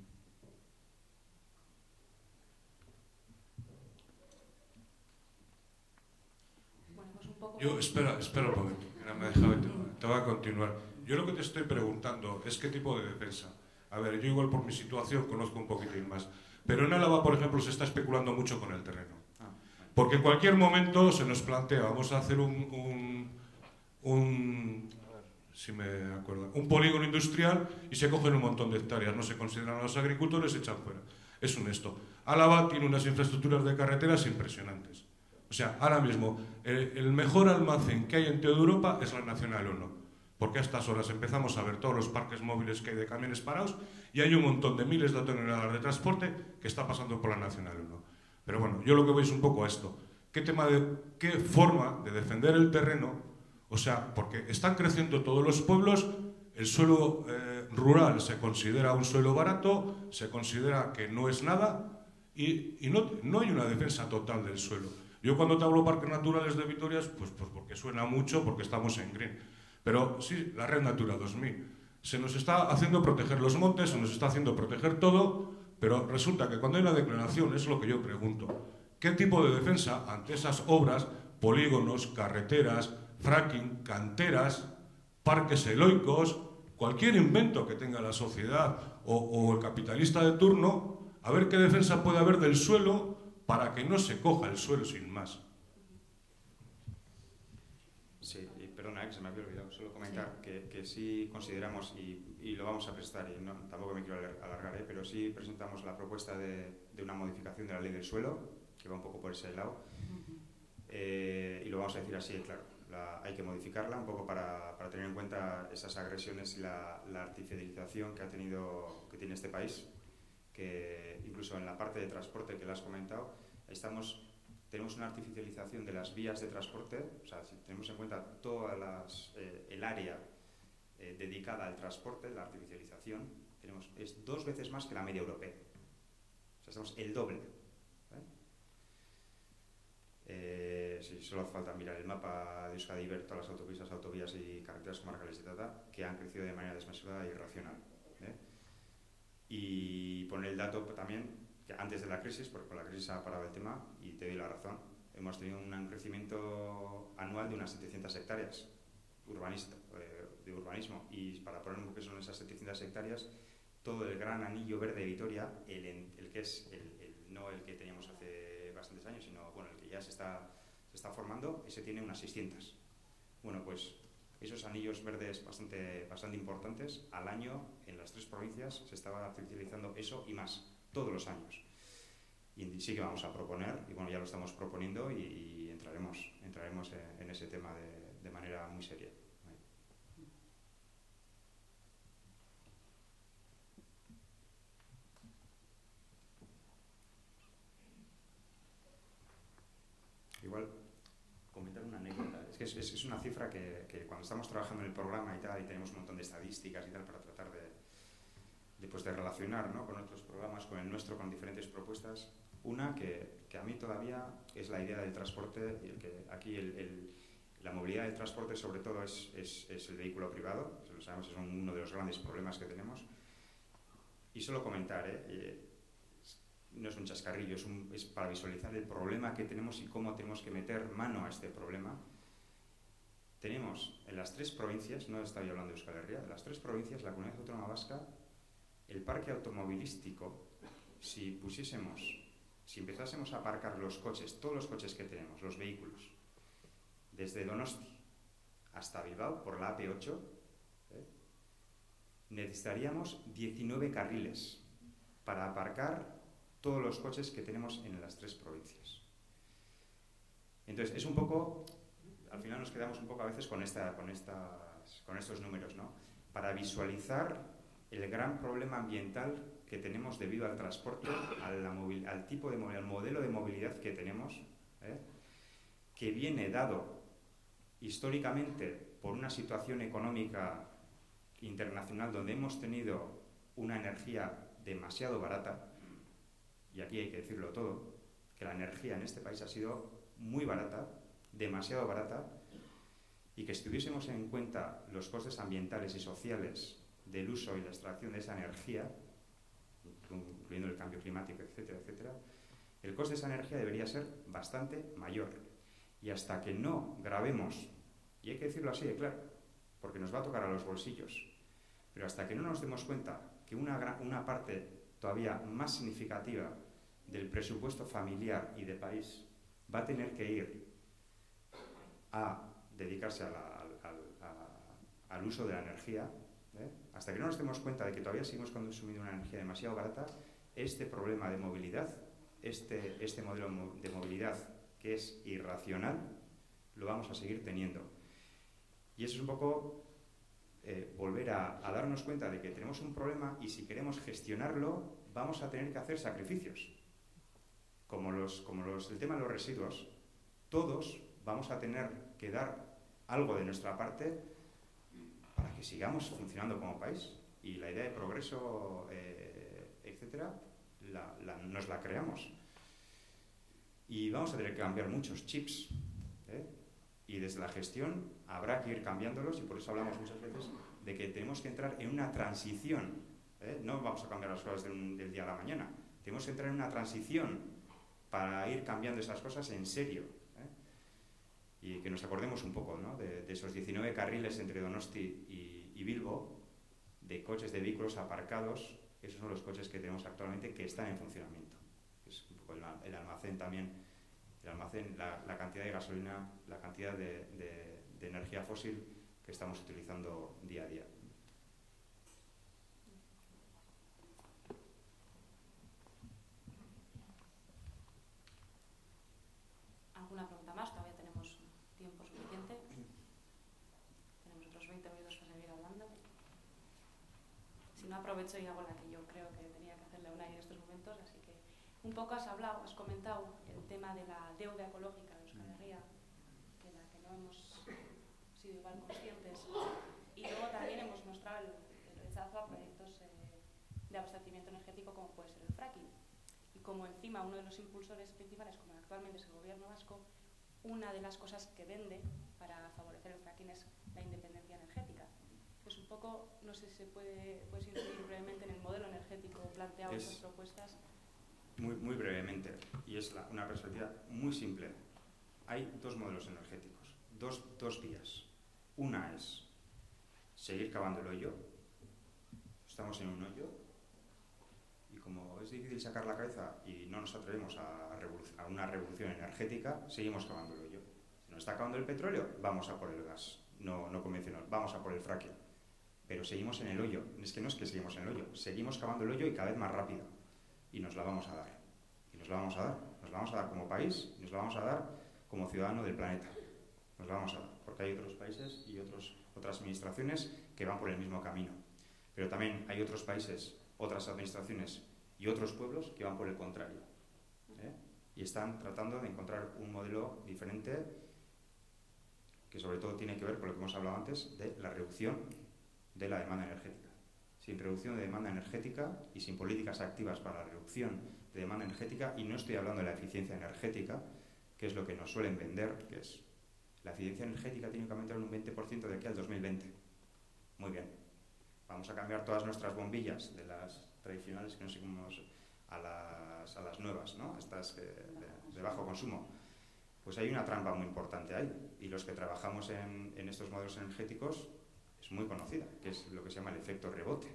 Yo, espera, espera un momento, no me he dejado, te, te voy a continuar. Yo lo que te estoy preguntando es qué tipo de defensa. A ver, yo igual por mi situación conozco un poquitín más. Pero en Álava, por ejemplo, se está especulando mucho con el terreno. Porque en cualquier momento se nos plantea, vamos a hacer un, un, un, a ver, si me acuerdo, un polígono industrial y se cogen un montón de hectáreas, no se consideran a los agricultores, se echan fuera. Es un esto. Álava tiene unas infraestructuras de carreteras impresionantes. O sea, ahora mismo, el, el mejor almacén que hay en toda Europa es la Nacional uno. Porque a estas horas empezamos a ver todos los parques móviles que hay de camiones parados y hay un montón de miles de toneladas de transporte que está pasando por la Nacional uno. Pero bueno, yo lo que voy es un poco a esto. ¿Qué, tema de, qué forma de defender el terreno? O sea, porque están creciendo todos los pueblos, el suelo eh, rural se considera un suelo barato, se considera que no es nada y, y no, no hay una defensa total del suelo. Yo cuando te hablo de parques naturales de Vitoria, pues, pues porque suena mucho, porque estamos en green. Pero sí, la Red Natura dos mil. Se nos está haciendo proteger los montes, se nos está haciendo proteger todo, pero resulta que cuando hay una declaración, es lo que yo pregunto, ¿qué tipo de defensa ante esas obras, polígonos, carreteras, fracking, canteras, parques eolicos, cualquier invento que tenga la sociedad o, o el capitalista de turno, a ver qué defensa puede haber del suelo para que no se coja el suelo sin más? Sí, y perdona, se me había olvidado, solo comentar sí. que, que sí consideramos, y, y lo vamos a presentar, y no, tampoco me quiero alargar, ¿eh? Pero sí presentamos la propuesta de, de una modificación de la ley del suelo, que va un poco por ese lado, uh-huh. eh, y lo vamos a decir así, claro, la, hay que modificarla un poco para, para tener en cuenta esas agresiones y la, la artificialización que, ha tenido, que tiene este país, que incluso en la parte de transporte que le has comentado, estamos... Tenemos una artificialización de las vías de transporte, o sea, si tenemos en cuenta toda las, eh, el área eh, dedicada al transporte, la artificialización, tenemos, es dos veces más que la media europea. O sea, estamos el doble. ¿eh? Eh, sí, solo hace falta mirar el mapa de Euskadi y ver todas las autopistas, autovías y carreteras comarcales de Tata, que han crecido de manera desmesurada e irracional. ¿eh? Y poner el dato también, que antes de la crisis, porque con la crisis ha parado el tema, y te doy la razón, hemos tenido un crecimiento anual de unas setecientas hectáreas urbanista, eh, de urbanismo, y para poner un poco qué son esas setecientas hectáreas, todo el gran anillo verde de Vitoria, el, el que es, el, el, no el que teníamos hace bastantes años, sino bueno, el que ya se está, se está formando, ese tiene unas seiscientas. Bueno, pues esos anillos verdes bastante, bastante importantes, al año en las tres provincias se estaba utilizando eso y más, todos los años. Y sí que vamos a proponer, y bueno, ya lo estamos proponiendo y, y entraremos, entraremos en, en ese tema de, de manera muy seria. Igual, comentar una anécdota. Es que es, es una cifra que, que cuando estamos trabajando en el programa y tal, y tenemos un montón de estadísticas y tal para tratar de, de, pues de relacionar, ¿no?, con otros programas, con el nuestro, con diferentes propuestas. Una que, que a mí todavía es la idea del transporte, y el que aquí el, el, la movilidad del transporte sobre todo es, es, es el vehículo privado, lo sabemos, es uno de los grandes problemas que tenemos. Y solo comentar, ¿eh? Eh, no es un chascarrillo, es, un, es para visualizar el problema que tenemos y cómo tenemos que meter mano a este problema. Tenemos en las tres provincias, no estoy hablando de Euskal Herria, en las tres provincias, la Comunidad Autónoma Vasca, el parque automovilístico, si pusiésemos, si empezásemos a aparcar los coches, todos los coches que tenemos, los vehículos, desde Donosti hasta Bilbao, por la A P ocho, ¿eh? necesitaríamos diecinueve carriles para aparcar todos los coches que tenemos en las tres provincias. Entonces, es un poco, al final nos quedamos un poco a veces con, esta, con, estas, con estos números, ¿no?, para visualizar el gran problema ambiental que tenemos debido al transporte, a la movil, al tipo de al modelo de movilidad que tenemos, ¿eh?, que viene dado históricamente por una situación económica internacional donde hemos tenido una energía demasiado barata, y aquí hay que decirlo todo, que la energía en este país ha sido muy barata, demasiado barata, y que si tuviésemos en cuenta los costes ambientales y sociales del uso y la extracción de esa energía, incluyendo el cambio climático, etcétera, etcétera, el coste de esa energía debería ser bastante mayor. Y hasta que no grabemos, y hay que decirlo así de claro, porque nos va a tocar a los bolsillos, pero hasta que no nos demos cuenta que una, una parte todavía más significativa del presupuesto familiar y de país va a tener que ir a dedicarse a la, a, a, al uso de la energía, ¿eh? Hasta que no nos demos cuenta de que todavía seguimos consumiendo una energía demasiado barata, este problema de movilidad, este, este modelo de movilidad que es irracional, lo vamos a seguir teniendo. Y eso es un poco eh, volver a, a darnos cuenta de que tenemos un problema y si queremos gestionarlo vamos a tener que hacer sacrificios. Como, los, como los, el tema de los residuos, todos vamos a tener que dar algo de nuestra parte para que sigamos funcionando como país. Y la idea de progreso, eh, etcétera, la, la, nos la creamos. Y vamos a tener que cambiar muchos chips, ¿eh? Y desde la gestión habrá que ir cambiándolos, y por eso hablamos muchas veces de que tenemos que entrar en una transición, ¿eh? No vamos a cambiar las cosas de un, del día a la mañana, tenemos que entrar en una transición para ir cambiando esas cosas en serio, ¿eh? Y que nos acordemos un poco, ¿no?, de, de esos diecinueve carriles entre Donosti y, y Bilbo, de coches, de vehículos aparcados. Esos son los coches que tenemos actualmente que están en funcionamiento. Es un poco el, el almacén también, el almacén, la, la cantidad de gasolina, la cantidad de, de, de energía fósil que estamos utilizando día a día. ¿Alguna pregunta más? Todavía tenemos tiempo suficiente. Tenemos otros veinte minutos para seguir hablando. Si no, aprovecho y hago la que yo creo que tenía que hacerle a Unai en estos momentos. Así que un poco has hablado, has comentado el tema de la deuda ecológica de Euskal Herria, de la que no hemos sido igual conscientes. Y luego también hemos mostrado el, el rechazo a proyectos eh, de abastecimiento energético como puede ser el fracking. Y como encima uno de los impulsores principales, como actualmente es el gobierno vasco, una de las cosas que vende para favorecer el fracking es la independencia energética. Pues un poco, no sé si se puede puedes incidir brevemente en el modelo energético planteado en sus propuestas. Muy, muy brevemente, y es la, una perspectiva muy simple. Hay dos modelos energéticos, dos, dos vías. Una es seguir cavando el hoyo. Estamos en un hoyo y como es difícil sacar la cabeza y no nos atrevemos a, a una revolución energética, seguimos cavando el hoyo. Si nos está acabando el petróleo, vamos a por el gas, no, no convencional, vamos a por el fracking. Pero seguimos en el hoyo. Es que no es que seguimos en el hoyo, seguimos cavando el hoyo y cada vez más rápido. Y nos la vamos a dar. Y nos la vamos a dar. Nos la vamos a dar como país y nos la vamos a dar como ciudadano del planeta. Nos la vamos a dar. Porque hay otros países y otros, otras administraciones que van por el mismo camino. Pero también hay otros países, otras administraciones y otros pueblos que van por el contrario. ¿eh? Y están tratando de encontrar un modelo diferente que sobre todo tiene que ver con lo que hemos hablado antes de la reducción de la demanda energética. Sin reducción de demanda energética y sin políticas activas para la reducción de demanda energética, y no estoy hablando de la eficiencia energética, que es lo que nos suelen vender, que es la eficiencia energética tiene que aumentar un veinte por ciento de aquí al dos mil veinte. Muy bien. Vamos a cambiar todas nuestras bombillas de las tradicionales, que no sé cómo, a las, a las nuevas, ¿no? Estas de, de, de bajo consumo. Pues hay una trampa muy importante ahí, y los que trabajamos en, en estos modelos energéticos es muy conocida, que es lo que se llama el efecto rebote.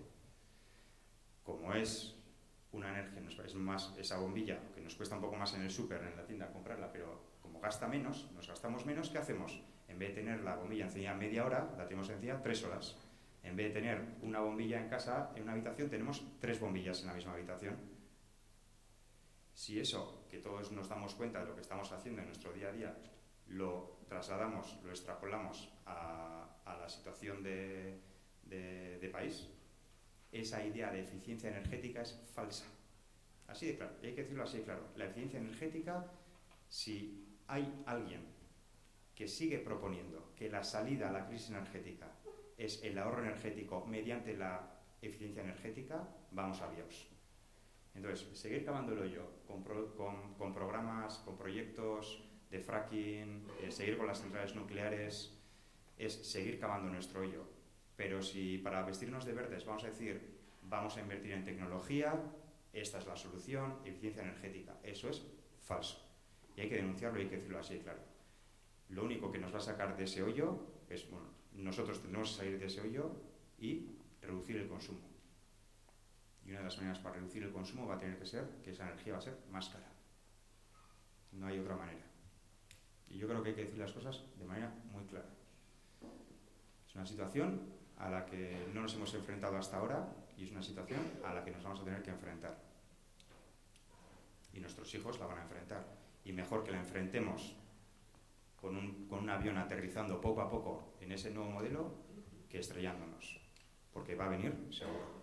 Como es una energía, es más esa bombilla, que nos cuesta un poco más en el súper, en la tienda comprarla, pero como gasta menos, nos gastamos menos, ¿qué hacemos? En vez de tener la bombilla encendida media hora, la tenemos encendida tres horas. En vez de tener una bombilla en casa, en una habitación, tenemos tres bombillas en la misma habitación. Si eso, que todos nos damos cuenta de lo que estamos haciendo en nuestro día a día, lo trasladamos, lo extrapolamos a, a la situación de, de, de país, esa idea de eficiencia energética es falsa. Así de claro, y hay que decirlo así de claro. La eficiencia energética, si hay alguien que sigue proponiendo que la salida a la crisis energética es el ahorro energético mediante la eficiencia energética, vamos a Dios. Entonces, seguir cavando el hoyo con, pro, con, con programas, con proyectos de fracking, eh, seguir con las centrales nucleares, es seguir cavando nuestro hoyo. Pero si para vestirnos de verdes vamos a decir, vamos a invertir en tecnología, esta es la solución, eficiencia energética, eso es falso. Y hay que denunciarlo y hay que decirlo así, claro. Lo único que nos va a sacar de ese hoyo es, bueno, nosotros tendremos que salir de ese hoyo y reducir el consumo. Y una de las maneras para reducir el consumo va a tener que ser que esa energía va a ser más cara. No hay otra manera. Y yo creo que hay que decir las cosas de manera muy clara. Es una situación a la que no nos hemos enfrentado hasta ahora y es una situación a la que nos vamos a tener que enfrentar. Y nuestros hijos la van a enfrentar. Y mejor que la enfrentemos con un, con un avión aterrizando poco a poco en ese nuevo modelo que estrellándonos. Porque va a venir, seguro.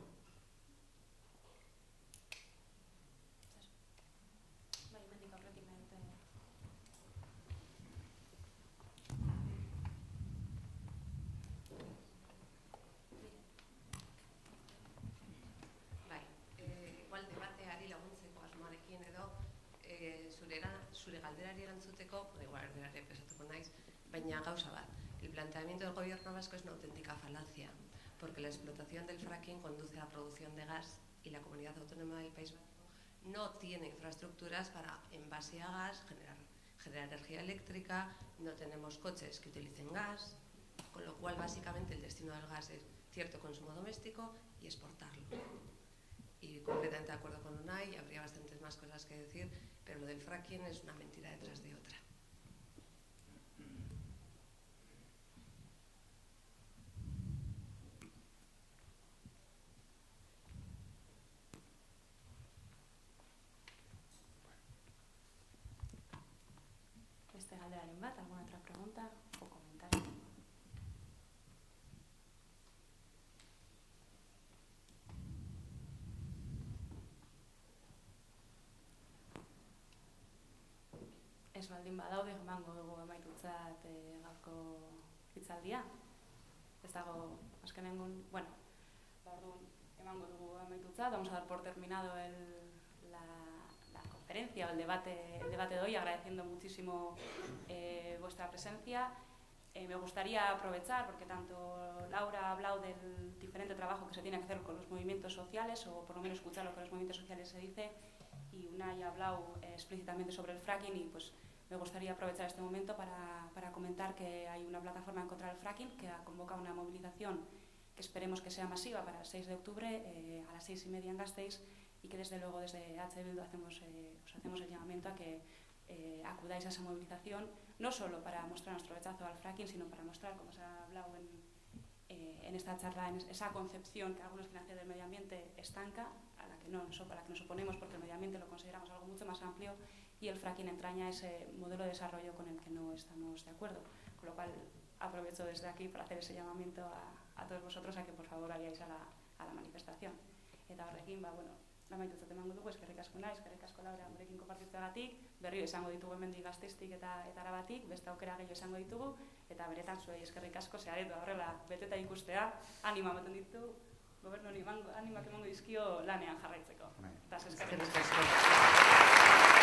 Zure galderari erantzuteko, igual erderari pesatuko naiz, baina gauza bat. El planteamiento del gobierno vasco es una auténtica falacia, porque la explotación del fracking conduce a la producción de gas y la comunidad autónoma del País Vasco no tiene infraestructuras para, en base a gas, generar, generar energía eléctrica, no tenemos coches que utilicen gas, con lo cual básicamente el destino del gas es cierto consumo doméstico y exportarlo. Y completamente de acuerdo con Unai, habría bastantes más cosas que decir, pero lo del fracking es una mentira detrás de otra. galderaren bat, alguna otra pregunta o comentario? Ez baldin badaude, emango dugu amaitutzat e, gaurko hitzaldia. Ez dago, azkenengun, bueno, orduan emango dugu amaitutzat, vamos a dar por terminado el, la, la conferencia o el debate, el debate de hoy, agradeciendo muchísimo eh, vuestra presencia. Eh, me gustaría aprovechar, porque tanto Laura ha hablado del diferente trabajo que se tiene que hacer con los movimientos sociales, o por lo menos escuchar lo que los movimientos sociales se dice, y Unai ha hablado eh, explícitamente sobre el fracking, y pues me gustaría aprovechar este momento para, para comentar que hay una plataforma en contra del fracking que ha convocado una movilización que esperemos que sea masiva para el seis de octubre eh, a las seis y media en Gasteiz, y que desde luego desde H Bildu hacemos, eh, os hacemos el llamamiento a que eh, acudáis a esa movilización, no solo para mostrar nuestro rechazo al fracking, sino para mostrar, como se ha hablado en, eh, en esta charla, en esa concepción que algunos quieren hacer del medio ambiente estanca, a la que, no, a la que nos oponemos porque el medio ambiente lo consideramos algo mucho más amplio, y el fracking entraña ese modelo de desarrollo con el que no estamos de acuerdo. Con lo cual, aprovecho desde aquí para hacer ese llamamiento a, a todos vosotros a que por favor vayáis a la, a la manifestación. Eta horrekin, ba, bueno, amaitutzat emango dugu, eskerrik asko naiz, eskerrik asko Laura gurekin konpartitzeagatik, berriro izango ditugu hemendik Gasteiztik eta, eta Arabatik, beste aukera gehiago izango ditugu, eta beretan zuei eskerrik asko, ze areto horrela beteta ikustea, anima ematen ditu, gobernu animak emango dizkio lanean jarraitzeko. Eta eskerrik asko.